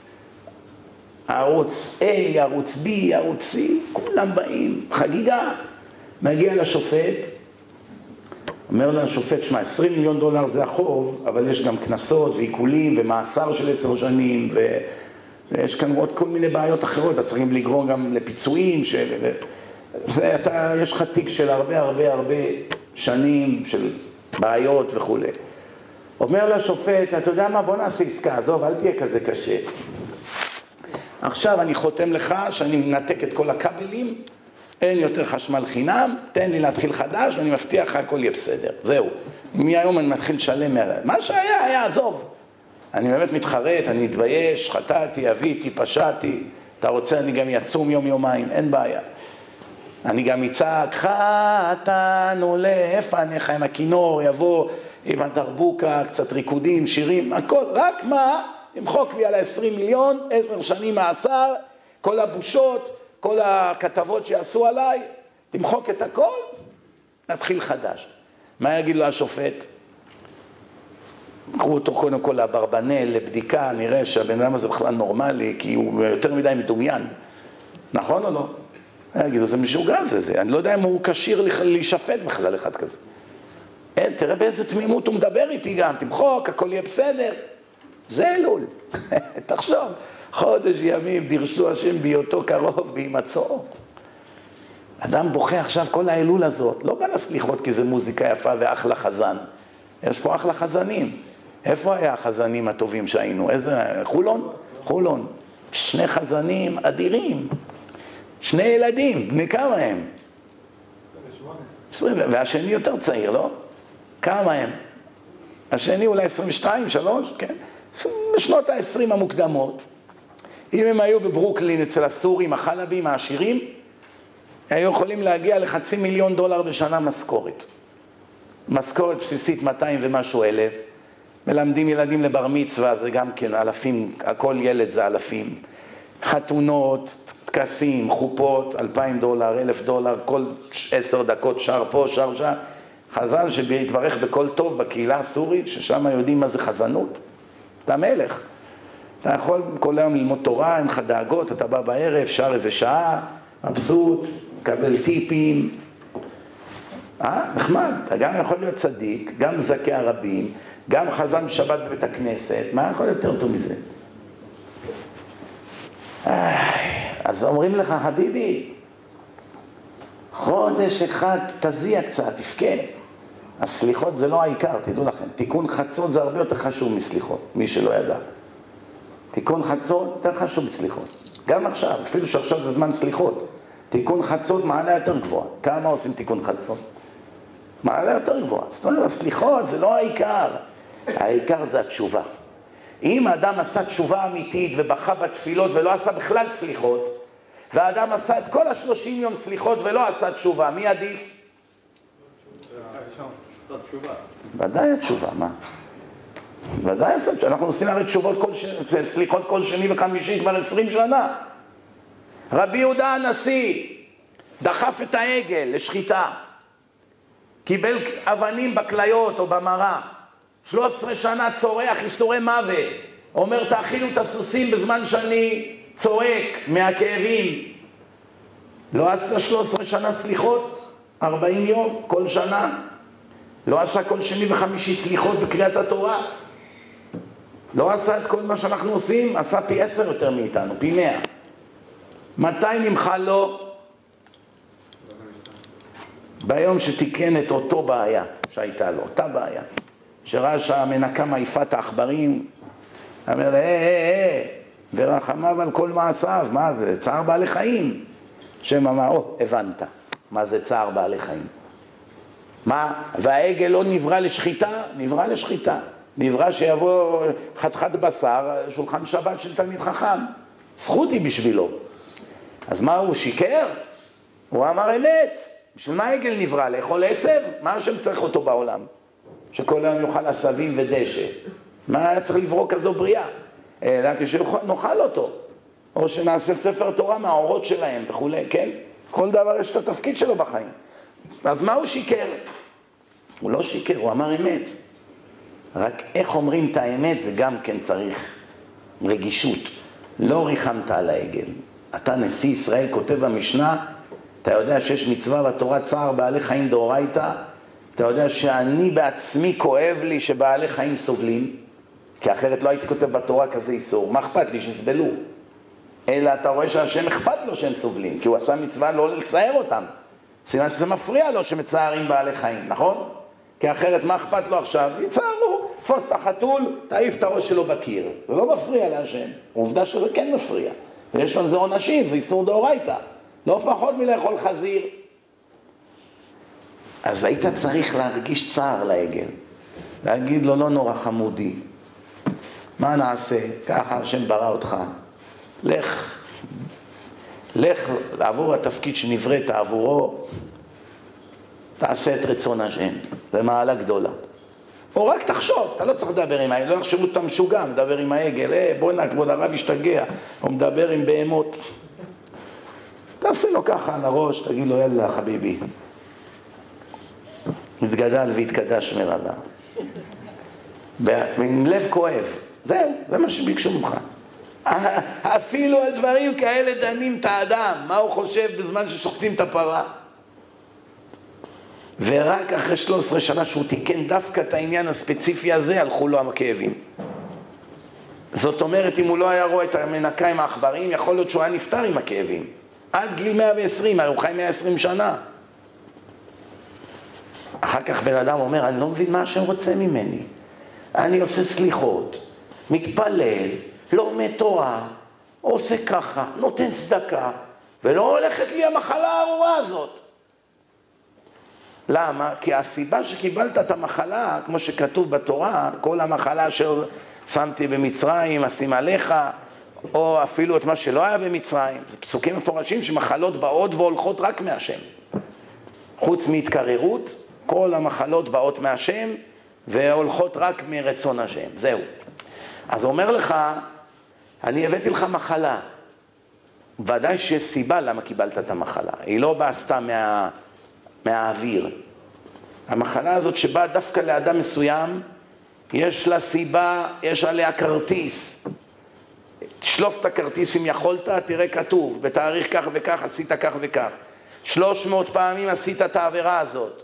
ערוץ A, ערוץ B, ערוץ C, כולם באים, חגיגה. מגיע לשופט, אומר לו השופט, שמה, 20 מיליון דולר זה החוב, אבל יש גם כנסות ועיקולים ומאסר של 10 שנים, ויש כאן עוד כל מיני בעיות אחרות, אתה צריכים לגרום גם לפיצויים, יש לך תיק של הרבה שנים של בעיות וכו'. אומר לשופט, אתה יודע מה, בוא נעשה עסקה, עזוב, אל תהיה כזה קשה. עכשיו אני חותם לך שאני מנתק את כל הכבלים, אין יותר חשמל חינם, תן לי להתחיל חדש, ואני מבטיח לך, הכל יהיה בסדר. זהו. מהיום אני מתחיל לשלם, מה שהיה, עזוב. אני באמת מתחרט, אני מתבייש, חטאתי, אביתי, פשעתי, אתה רוצה, אני גם יצום יום-יומיים, אין בעיה. אני גם יצעק, חטאנו לפניך עם הכינור, יבוא עם הדרבוקה, קצת ריקודים, שירים, הכל, רק מה? ימחוק לי על 20 מיליון, 10 שנים מאסר, כל הבושות, כל הכתבות שיעשו עליי, תמחוק את הכל, נתחיל חדש. מה יגיד לו השופט? קחו אותו קודם כל לאברבנל, לבדיקה, נראה שהבן אדם הזה בכלל נורמלי, כי הוא יותר מדי מדומיין. נכון או לא? יגיד לו, זה משוגע זה. אני לא יודע אם הוא קשיר להישפט בכלל אחד כזה. תראה באיזה תמימות הוא מדבר איתי גם, תמחוק, הכל יהיה בסדר. זה אלול. תחשוב. חודש ימים דרשו השם בהיותו קרוב בהימצאו. אדם בוכה עכשיו כל האלול הזאת, לא בא לסליחות כי זה מוזיקה יפה ואחלה חזן. יש פה אחלה חזנים. איפה היה החזנים הטובים שהיינו? איזה? חולון. 2 חזנים אדירים. 2 ילדים, בני כמה הם? 28. והשני יותר צעיר, לא? כמה הם? השני אולי 22, 3, כן? בשנות ה-20 המוקדמות. אם הם היו בברוקלין אצל הסורים, החלבים, העשירים, היו יכולים להגיע $500,000 בשנה משכורת. משכורת בסיסית 200 ומשהו אלף. מלמדים ילדים לבר מצווה, זה גם כן אלפים, הכל ילד זה אלפים. חתונות, טקסים, חופות, $2,000, $1,000, כל 10 דקות שר פה, שר שם. חז"ל שהתברך בכל טוב בקהילה הסורית, ששם יודעים מה זה חזנות. אתה מלך. אתה יכול כל היום ללמוד תורה, אין לך דאגות, אתה בא בערב, שר איזה שעה, מבסוט, מקבל טיפים. נחמד, אתה גם יכול להיות צדיק, גם זכי הרבים, גם חזן שבת בבית הכנסת, מה יכול יותר טוב מזה? אז אומרים לך, חביבי, חודש אחד תזיע קצת, תפקה. הסליחות זה לא העיקר, תדעו לכם. תיקון חצות זה הרבה יותר חשוב מסליחות, מי שלא ידע. תיקון חצות יותר חשוב מסליחות. גם עכשיו, אפילו שעכשיו זה זמן סליחות. תיקון חצות מעלה יותר גבוהה. כמה עושים תיקון חצות? מעלה יותר גבוהה. זאת אומרת, הסליחות זה לא העיקר. העיקר זה התשובה. אם האדם עשה תשובה אמיתית ובכה בתפילות ולא עשה בכלל סליחות, והאדם עשה את כל 30 יום סליחות ולא עשה תשובה, מי עדיף? ודאי התשובה, מה? ודאי התשובה. אנחנו עושים הרי תשובות סליחות כל שני וחמישי כבר 20 שנה. רבי יהודה הנשיא דחף את העגל לשחיטה, קיבל אבנים בכליות או במרה, 13 שנה צורח איסורי מוות, אומר תאכילו את הסוסים בזמן שאני צועק מהכאבים. לא עשה 13 שנה סליחות, 40 יום כל שנה, לא עשה כל שני וחמישי סליחות בקריאת התורה, לא עשה את כל מה שאנחנו עושים, עשה פי 10 יותר מאיתנו, פי 100. מתי נמחל לו? ביום שתיקן את אותו בעיה שהייתה לו, אותה בעיה. שראה שהמנקה מעיפה את העכברים, אמר לה, ורחמיו על כל מעשיו, מה זה? צער בעלי חיים. שם אמר, הבנת, מה זה צער בעלי חיים? מה? והעגל לא נברא לשחיטה? נברא לשחיטה. נברא שיבוא חתיכת בשר, שולחן שבת של תלמיד חכם. זכות היא בשבילו. אז מה, הוא שיקר? הוא אמר אמת. בשביל מה העגל נברא? לאכול עשב? מה השם צריך אותו בעולם? שכל היום יאכל עשבים ודשא. מה היה צריך לברוא כזו בריאה? אלא כשנאכל אותו. או שנעשה ספר תורה מהאורות שלהם וכו', כן? כל דבר יש את התפקיד שלו בחיים. אז מה הוא שיקר? הוא לא שיקר, הוא אמר אמת. רק איך אומרים את האמת זה גם כן צריך רגישות. לא ריחמת על העגל. אתה נשיא ישראל כותב במשנה, אתה יודע שיש מצווה בתורה צער בעלי חיים דאורייתא, אתה יודע שאני בעצמי כואב לי שבעלי חיים סובלים, כי אחרת לא הייתי כותב בתורה כזה איסור. מה אכפת לי? שיסבלו. אלא אתה רואה שהשם אכפת לו שהם סובלים, כי הוא עשה מצווה לא לצייר אותם. סימן שזה מפריע לו שמצערים בעלי חיים, נכון? כי אחרת מה אכפת לו עכשיו? יצערו, תפוס את החתול, תעיף את הראש שלו בקיר. זה לא מפריע להשם. עובדה שזה כן מפריע. ויש על זה עונשים, זה איסור דאורייתא. לא פחות מלאכול חזיר. אז היית צריך להרגיש צער לעגל. להגיד לו, לא נורא חמודי. מה נעשה? ככה השם ברא אותך. לך לעבור התפקיד שנבראת עבורו, תעשה את רצון השם. זה מעלה גדולה. או רק תחשוב, אתה לא צריך לדבר עם העגל, לא יחשבו אותם משוגע, מדבר עם העגל, בוא נע, כבוד הרב ישתגע, או מדבר עם בהמות. תעשה לו ככה על הראש, תגיד לו, יאללה חביבי. מתגדל והתקדש מרבה. עם לב כואב. זהו, זה מה שביקשו ממך. אפילו על דברים כאלה דנים את האדם, מה הוא חושב בזמן ששוחטים את הפרה. ורק אחרי 13 שנה שהוא תיקן דווקא את העניין הספציפי הזה, הלכו לו הכאבים. זאת אומרת, אם הוא לא היה רואה את המנקה עם העכברים, יכול להיות שהוא היה נפטר עם הכאבים. עד גיל 120, הוא חי 120 שנה. אחר כך בן אדם אומר, אני לא מבין מה השם רוצה ממני. אני עושה סליחות, מתפלל, לומד תורה, עושה ככה, נותן צדקה, ולא הולכת לי המחלה הארורה הזאת. למה? כי הסיבה שקיבלת את המחלה, כמו שכתוב בתורה, כל המחלה אשר שמתי במצרים, אשים עליך, או אפילו את מה שלא היה במצרים. זה פסוקים מפורשים שמחלות באות והולכות רק מהשם. חוץ מהתקררות, כל המחלות באות מהשם, והולכות רק מרצון השם. זהו. אז הוא אומר לך, אני הבאתי לך מחלה. ודאי שיש סיבה למה קיבלת את המחלה. היא לא באה סתם מהאוויר. המחלה הזאת שבאה דווקא לאדם מסוים, יש לה סיבה, יש עליה כרטיס. תשלוף את הכרטיס אם יכולת, תראה כתוב, בתאריך כך וכך עשית כך וכך. 300 פעמים עשית את העבירה הזאת.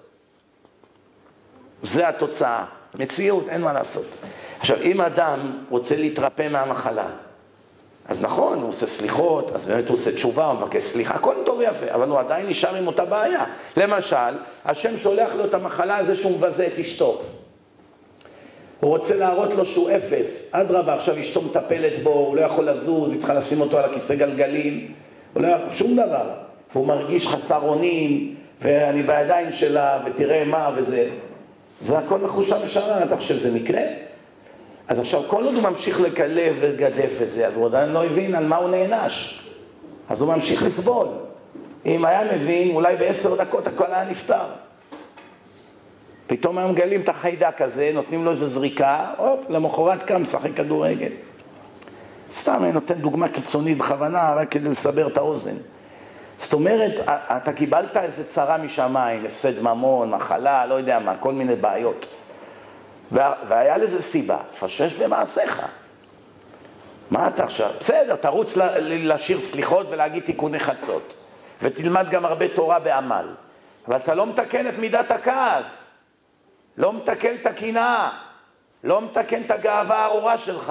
זה התוצאה. מציאות, אין מה לעשות. עכשיו, אם אדם רוצה להתרפא מהמחלה, אז נכון, הוא עושה סליחות, אז באמת הוא עושה תשובה, הוא מבקש סליחה, הכל טוב ויפה, אבל הוא עדיין נשאר עם אותה בעיה. למשל, השם שולח לו את המחלה הזה שהוא מבזה את אשתו. הוא רוצה להראות לו שהוא אפס. אדרבה, עכשיו אשתו מטפלת בו, הוא לא יכול לזוז, היא צריכה לשים אותו על הכיסא גלגלים, הוא לא יכול, שום דבר. והוא מרגיש חסר אונים, ואני בידיים שלה, ותראה מה וזה. זה הכל מחושב ושמה, אתה חושב שזה מקרה? אז עכשיו כל עוד הוא ממשיך לקלב ולגדף וזה, אז הוא עדיין לא הבין על מה הוא נענש. אז הוא ממשיך לסבול. אם היה מבין, אולי ב10 דקות הכל היה נפטר. פתאום הם מגלים את החיידק הזה, נותנים לו איזו זריקה, למחרת קם, משחק כדורגל. סתם אני נותן דוגמה קיצונית בכוונה, רק כדי לסבר את האוזן. זאת אומרת, אתה קיבלת איזה צרה משמיים, הפסד ממון, מחלה, לא יודע מה, כל מיני בעיות. והיה לזה סיבה, תפשש במעשיך. מה אתה עכשיו? בסדר, תרוץ לשיר סליחות ולהגיד תיקוני חצות. ותלמד גם הרבה תורה בעמל. אבל אתה לא מתקן את מידת הכעס. לא מתקן את הקנאה. לא מתקן את הגאווה הארורה שלך.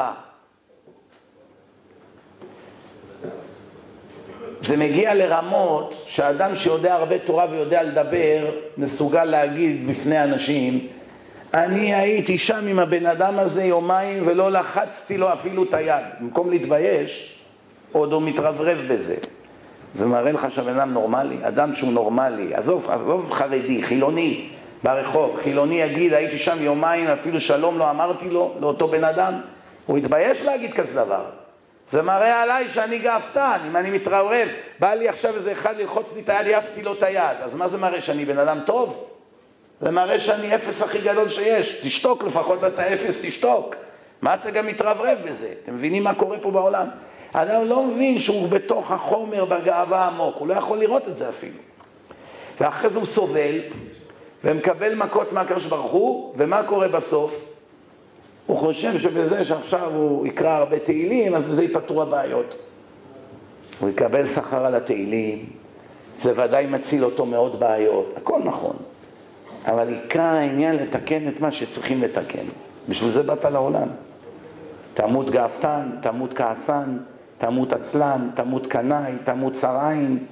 זה מגיע לרמות שהאדם שיודע הרבה תורה ויודע לדבר, מסוגל להגיד בפני אנשים, אני הייתי שם עם הבן אדם הזה יומיים ולא לחצתי לו אפילו את היד. במקום להתבייש, עוד הוא מתרברב בזה. זה מראה לך שהבן אדם נורמלי, אדם שהוא נורמלי, עזוב חרדי, חילוני ברחוב, חילוני יגיד, הייתי שם יומיים, אפילו שלום לא אמרתי לו, לאותו בן אדם, הוא התבייש להגיד כזה דבר. זה מראה עליי שאני גאוותן, אם אני מתרברב, בא לי עכשיו איזה אחד ללחוץ לי את היד, יפתי לו את היד, אז מה זה מראה, שאני בן אדם טוב? זה מראה שאני אפס הכי גדול שיש, תשתוק לפחות, אתה אפס, תשתוק. מה אתה גם מתרברב בזה? אתם מבינים מה קורה פה בעולם? האדם לא מבין שהוא בתוך החומר בגאווה עמוק, הוא לא יכול לראות את זה אפילו. ואחרי זה הוא סובל, ומקבל מכות מהקדוש ברוך הוא, ומה קורה בסוף? הוא חושב שבזה שעכשיו הוא יקרא הרבה תהילים, אז בזה ייפתרו הבעיות. הוא יקבל שכר על התהילים, זה ודאי מציל אותו מאוד בעיות, הכל נכון. אבל עיקר העניין לתקן את מה שצריכים לתקן. בשביל זה באת לעולם. תמות גאוותן, תמות כעסן, תמות עצלן, תמות קנאי, תמות צרעין.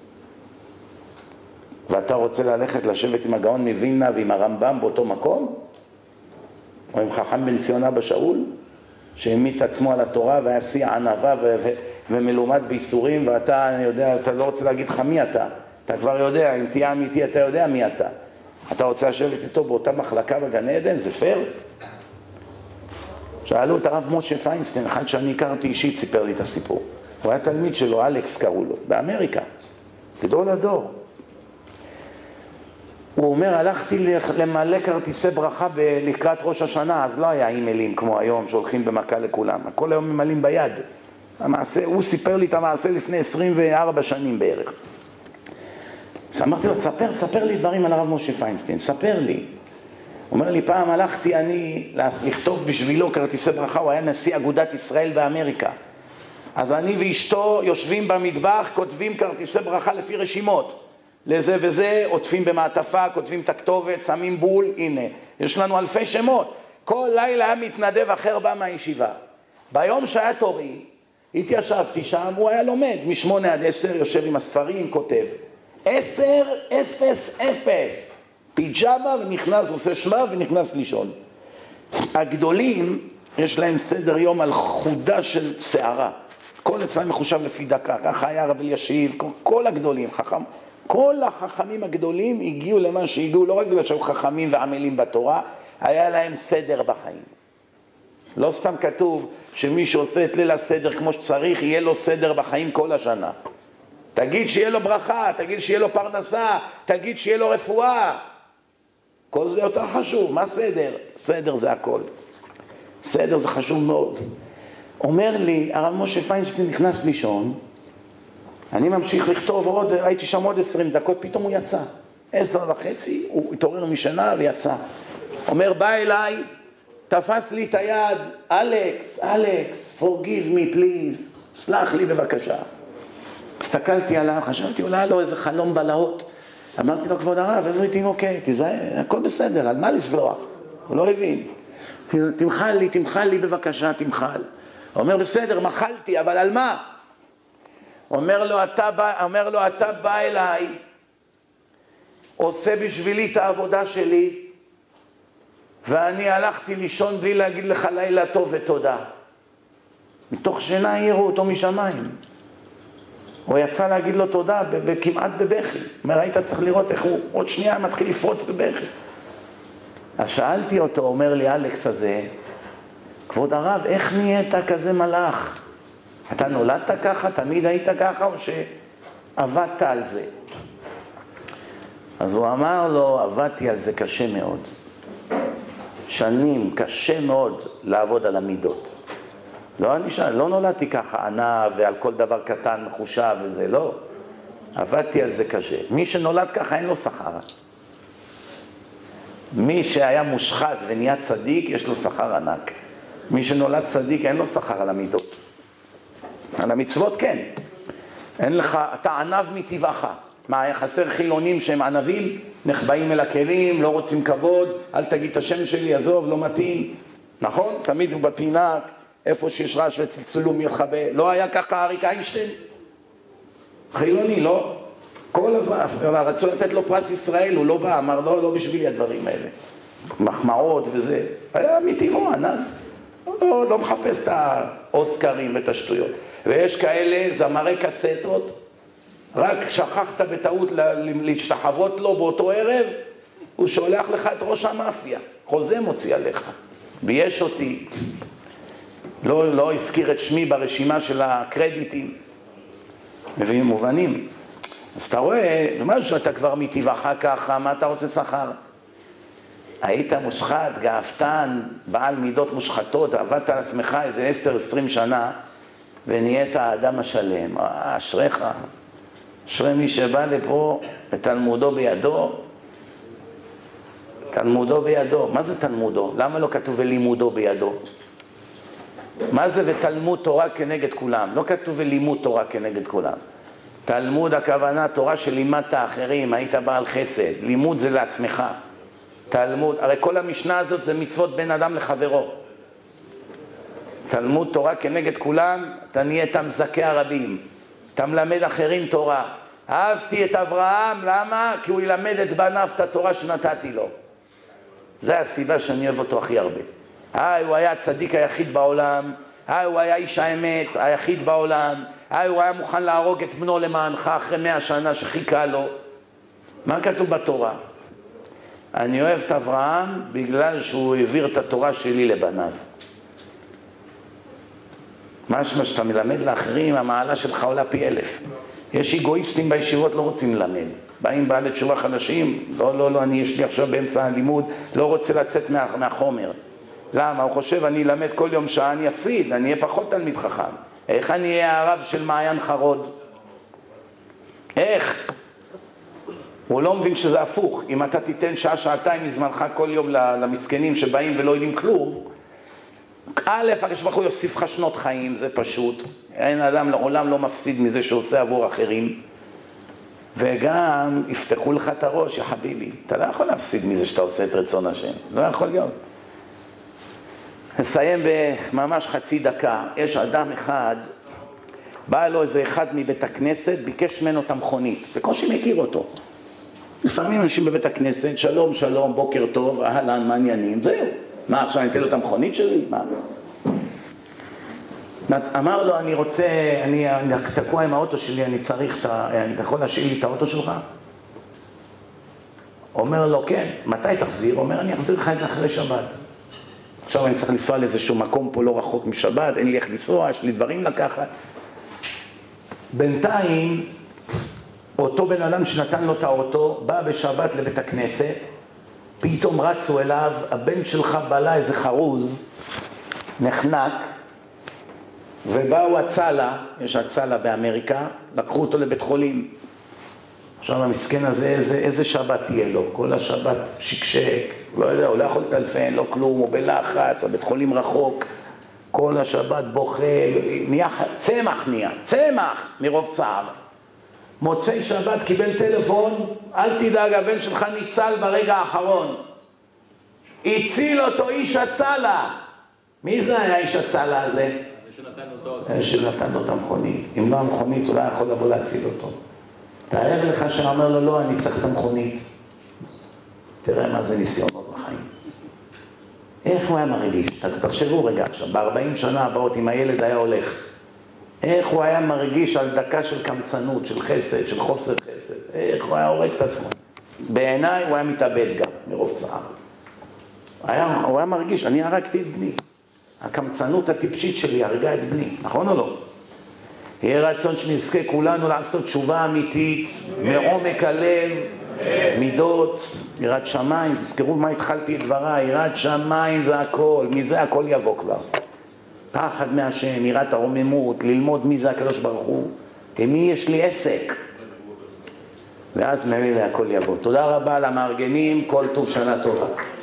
ואתה רוצה ללכת לשבת עם הגאון מווילנה ועם הרמב"ם באותו מקום? או עם חכם בן ציון אבא שאול, שהעמיד את עצמו על התורה והיה שיא ענווה ומלומד בייסורים, ואתה, אני יודע, אתה לא רוצה להגיד לך מי אתה. אתה כבר יודע, אם תהיה אמיתי, אתה יודע מי אתה. אתה רוצה לשבת איתו באותה מחלקה בגן עדן? זה פייר? שאלו את הרב משה פיינסטיין, אחד שאני הכרתי אישית, סיפר לי את הסיפור. הוא היה תלמיד שלו, אלכס קראו לו, באמריקה, גדול הדור. הוא אומר, הלכתי למלא כרטיסי ברכה לקראת ראש השנה, אז לא היה אימיילים כמו היום, שהולכים במכה לכולם. הכל היום ממלאים ביד. המעשה, הוא סיפר לי את המעשה לפני 24 שנים בערך. אז אמרתי לו, תספר לי דברים על הרב משה פיינשטיין, ספר לי. הוא אומר לי, פעם הלכתי אני לכתוב בשבילו כרטיסי ברכה, הוא היה נשיא אגודת ישראל באמריקה. אז אני ואשתו יושבים במטבח, כותבים כרטיסי ברכה לפי רשימות. לזה וזה, עוטפים במעטפה, כותבים את הכתובת, שמים בול, הנה. יש לנו אלפי שמות. כל לילה היה מתנדב אחר בא מהישיבה. ביום שהיה תורי, התיישבתי שם, הוא היה לומד, מ8 עד 10, יושב עם הספרים, כותב. 10, 0, 0. פיג'מה ונכנס, עושה שמע ונכנס לישון. הגדולים, יש להם סדר יום על חודה של שערה. כל אצלם מחושב לפי דקה. ככה היה רב אלישיב, כל הגדולים, חכם. כל החכמים הגדולים הגיעו למה שהגיעו, לא רק בגלל שהיו חכמים ועמלים בתורה, היה להם סדר בחיים. לא סתם כתוב שמי שעושה את ליל הסדר כמו שצריך, יהיה לו סדר בחיים כל השנה. תגיד שיהיה לו ברכה, תגיד שיהיה לו פרנסה, תגיד שיהיה לו רפואה. כל זה יותר חשוב. מה סדר? סדר זה הכל. סדר זה חשוב מאוד. אומר לי, הרב משה פיינשטיין נכנס לישון, אני ממשיך לכתוב עוד, הייתי שם עוד 20 דקות, פתאום הוא יצא. 10:30, הוא התעורר משנה ויצא. אומר, בא אליי, תפס לי את היד, אלכס, forgive me please, סלח לי בבקשה. הסתכלתי עליו, חשבתי, אולי לו איזה חלום בלהות. אמרתי לו, כבוד הרב, everything okay, תיזהר, הכל בסדר, על מה לסלוח? הוא לא הבין. תמחל לי בבקשה, תמחל. הוא אומר, בסדר, מחלתי, אבל על מה? אומר לו, אתה בא אליי, עושה בשבילי את העבודה שלי, ואני הלכתי לישון בלי להגיד לך לילה טוב ותודה. מתוך שינה העירו אותו משמיים. הוא יצא להגיד לו תודה, כמעט בבכי. אומר, היית צריך לראות איך הוא עוד שנייה מתחיל לפרוץ בבכי. אז שאלתי אותו, אומר לי אלכס הזה, כבוד הרב, איך נהיית כזה מלאך? אתה נולדת ככה, תמיד היית ככה, או שעבדת על זה? אז הוא אמר לו, עבדתי על זה קשה מאוד. שנים, קשה מאוד לעבוד על המידות. לא נולדתי ככה ענה ועל כל דבר קטן מחושב וזה, לא. עבדתי על זה קשה. מי שנולד ככה אין לו שכר. מי שהיה מושחת ונהיה צדיק, יש לו שכר ענק. מי שנולד צדיק אין לו שכר על המידות. על המצוות כן. אין לך, אתה ענב מטבעך. מה, היה חסר חילונים שהם ענבים, נחבאים אל הכלים, לא רוצים כבוד, אל תגיד את השם שלי, עזוב, לא מתאים. נכון? תמיד הוא בפינה, איפה שיש רעש וצלצלום יחבא. לא היה ככה אריק איינשטיין? חילוני, לא? כל הזמן, רצו לתת לו פרס ישראל, הוא לא בא, אמר לא בשבילי הדברים האלה. מחמאות וזה. היה מטבעו, ענב. לא מחפש את האוסקרים ואת השטויות. ויש כאלה זמרי קסטות, רק שכחת בטעות להשתחוות לו באותו ערב, הוא שולח לך את ראש המאפיה, חוזה מוציא עליך, בייש אותי, לא הזכיר את שמי ברשימה של הקרדיטים, מביאים מובנים. אז אתה רואה, משהו שאתה כבר מטבעך ככה, מה אתה רוצה שכר? היית מושחת, גאוותן, בעל מידות מושחתות, עבדת על עצמך איזה 10-20 שנה, ונהיית האדם השלם. אשריך. אשרי מי שבא לפה ותלמודו בידו. תלמודו בידו. מה זה תלמודו? למה לא כתוב ולימודו בידו? מה זה ותלמוד תורה כנגד כולם? לא כתוב ולימוד תורה כנגד כולם. תלמוד הכוונה תורה שלימדת האחרים, היית בעל חסד. לימוד זה לעצמך. תלמוד, הרי כל המשנה הזאת זה מצוות בין אדם לחברו. תלמוד תורה כנגד כולם, אתה נהיית מזכה הרבים. אתה מלמד אחרים תורה. אהבתי את אברהם, למה? כי הוא ילמד את בניו את התורה שנתתי לו. זה הסיבה שאני אוהב אותו הכי הרבה. הוא היה הצדיק היחיד בעולם, הוא היה איש האמת היחיד בעולם, הוא היה מוכן להרוג את בנו למענך אחרי 100 שנה שחיכה לו. מה כתוב בתורה? אני אוהב את אברהם בגלל שהוא העביר את התורה שלי לבניו. משמע שאתה מלמד לאחרים, המעלה שלך עולה פי 1000. יש אגואיסטים בישיבות לא רוצים ללמד. באים בעלי תשובה חדשים, לא, יש לי עכשיו באמצע הלימוד, לא רוצה לצאת מהחומר. למה? הוא חושב, אני אלמד כל יום שעה, אני אפסיד, אני אהיה פחות תלמיד חכם. איך אני אהיה הרב של מעיין חרוד? איך? הוא לא מבין שזה הפוך. אם אתה תיתן שעה-שעתיים מזמנך כל יום למסכנים שבאים ולא יודעים כלום, א', הקדוש ברוך הוא יוסיף לך שנות חיים, זה פשוט. אין אדם לעולם לא מפסיד מזה שעושה עבור אחרים. וגם יפתחו לך את הראש, יא חביבי. אתה לא יכול להפסיד מזה שאתה עושה את רצון השם. לא יכול להיות. נסיים בממש חצי דקה. יש אדם אחד, בא לו איזה אחד מבית הכנסת, ביקש ממנו את המכונית. בקושי מכיר אותו. לפעמים אנשים בבית הכנסת, שלום, שלום, בוקר טוב, אהלן, מעניינים, זהו. מה, עכשיו אני אתן לו את המכונית שלי? מה? אמר לו, אני רוצה, אני תקוע עם האוטו שלי, אני צריך אני יכול להשאיר לי את האוטו שלך? אומר לו, כן. מתי תחזיר? אומר, אני אחזיר לך את זה אחרי שבת. עכשיו אני צריך לנסוע לאיזשהו מקום פה לא רחוק משבת, אין לי איך לנסוע, יש לי דברים לקחת. בינתיים, אותו בן אדם שנתן לו את האוטו, בא בשבת לבית הכנסת, פתאום רצו אליו, הבן שלך בלה איזה חרוז, נחנק, ובאו הצלה, יש הצלה באמריקה, לקחו אותו לבית חולים. עכשיו המסכן הזה, איזה שבת תהיה לו? כל השבת שקשק, לא יודע, הוא לא יכול לטלפן, לא כלום, הוא בלחץ, הבית חולים רחוק, כל השבת בוכה, נהיה צמח מרוב צער. מוצאי שבת קיבל טלפון, אל תדאג, הבן שלך ניצל ברגע האחרון. הציל אותו איש הצלה. מי זה היה איש הצלה הזה? שנתן לו את המכונית. אם לא המכונית, הוא לא יכול לבוא להציל אותו. תאר לך שאומר לו, לא, אני צריך את המכונית. תראה מה זה ניסיונות בחיים. איך הוא היה מרגיש? תחשבו רגע עכשיו, ב-40 שנה הבאות, אם הילד היה הולך, איך הוא היה מרגיש על דקה של קמצנות, של חסד, של חוסר חסד? איך הוא היה הורג את עצמו? בעיניי הוא היה מתאבד גם, מרוב צער. הוא היה מרגיש, אני הרגתי את בני. הקמצנות הטיפשית שלי הרגה את בני, נכון או לא? יהיה רצון שנזכה כולנו לעשות תשובה אמיתית, מעומק הלב, מידות, יראת שמיים, תזכרו מה התחלתי את דבריי, יראת שמיים זה הכל, מזה הכל יבוא כבר. פחד מהשם, יראת הרוממות, ללמוד מי זה הקדוש ברוך הוא, למי יש לי עסק. ואז ממילא הכל יבוא. תודה רבה למארגנים, כל טוב, שנה טובה.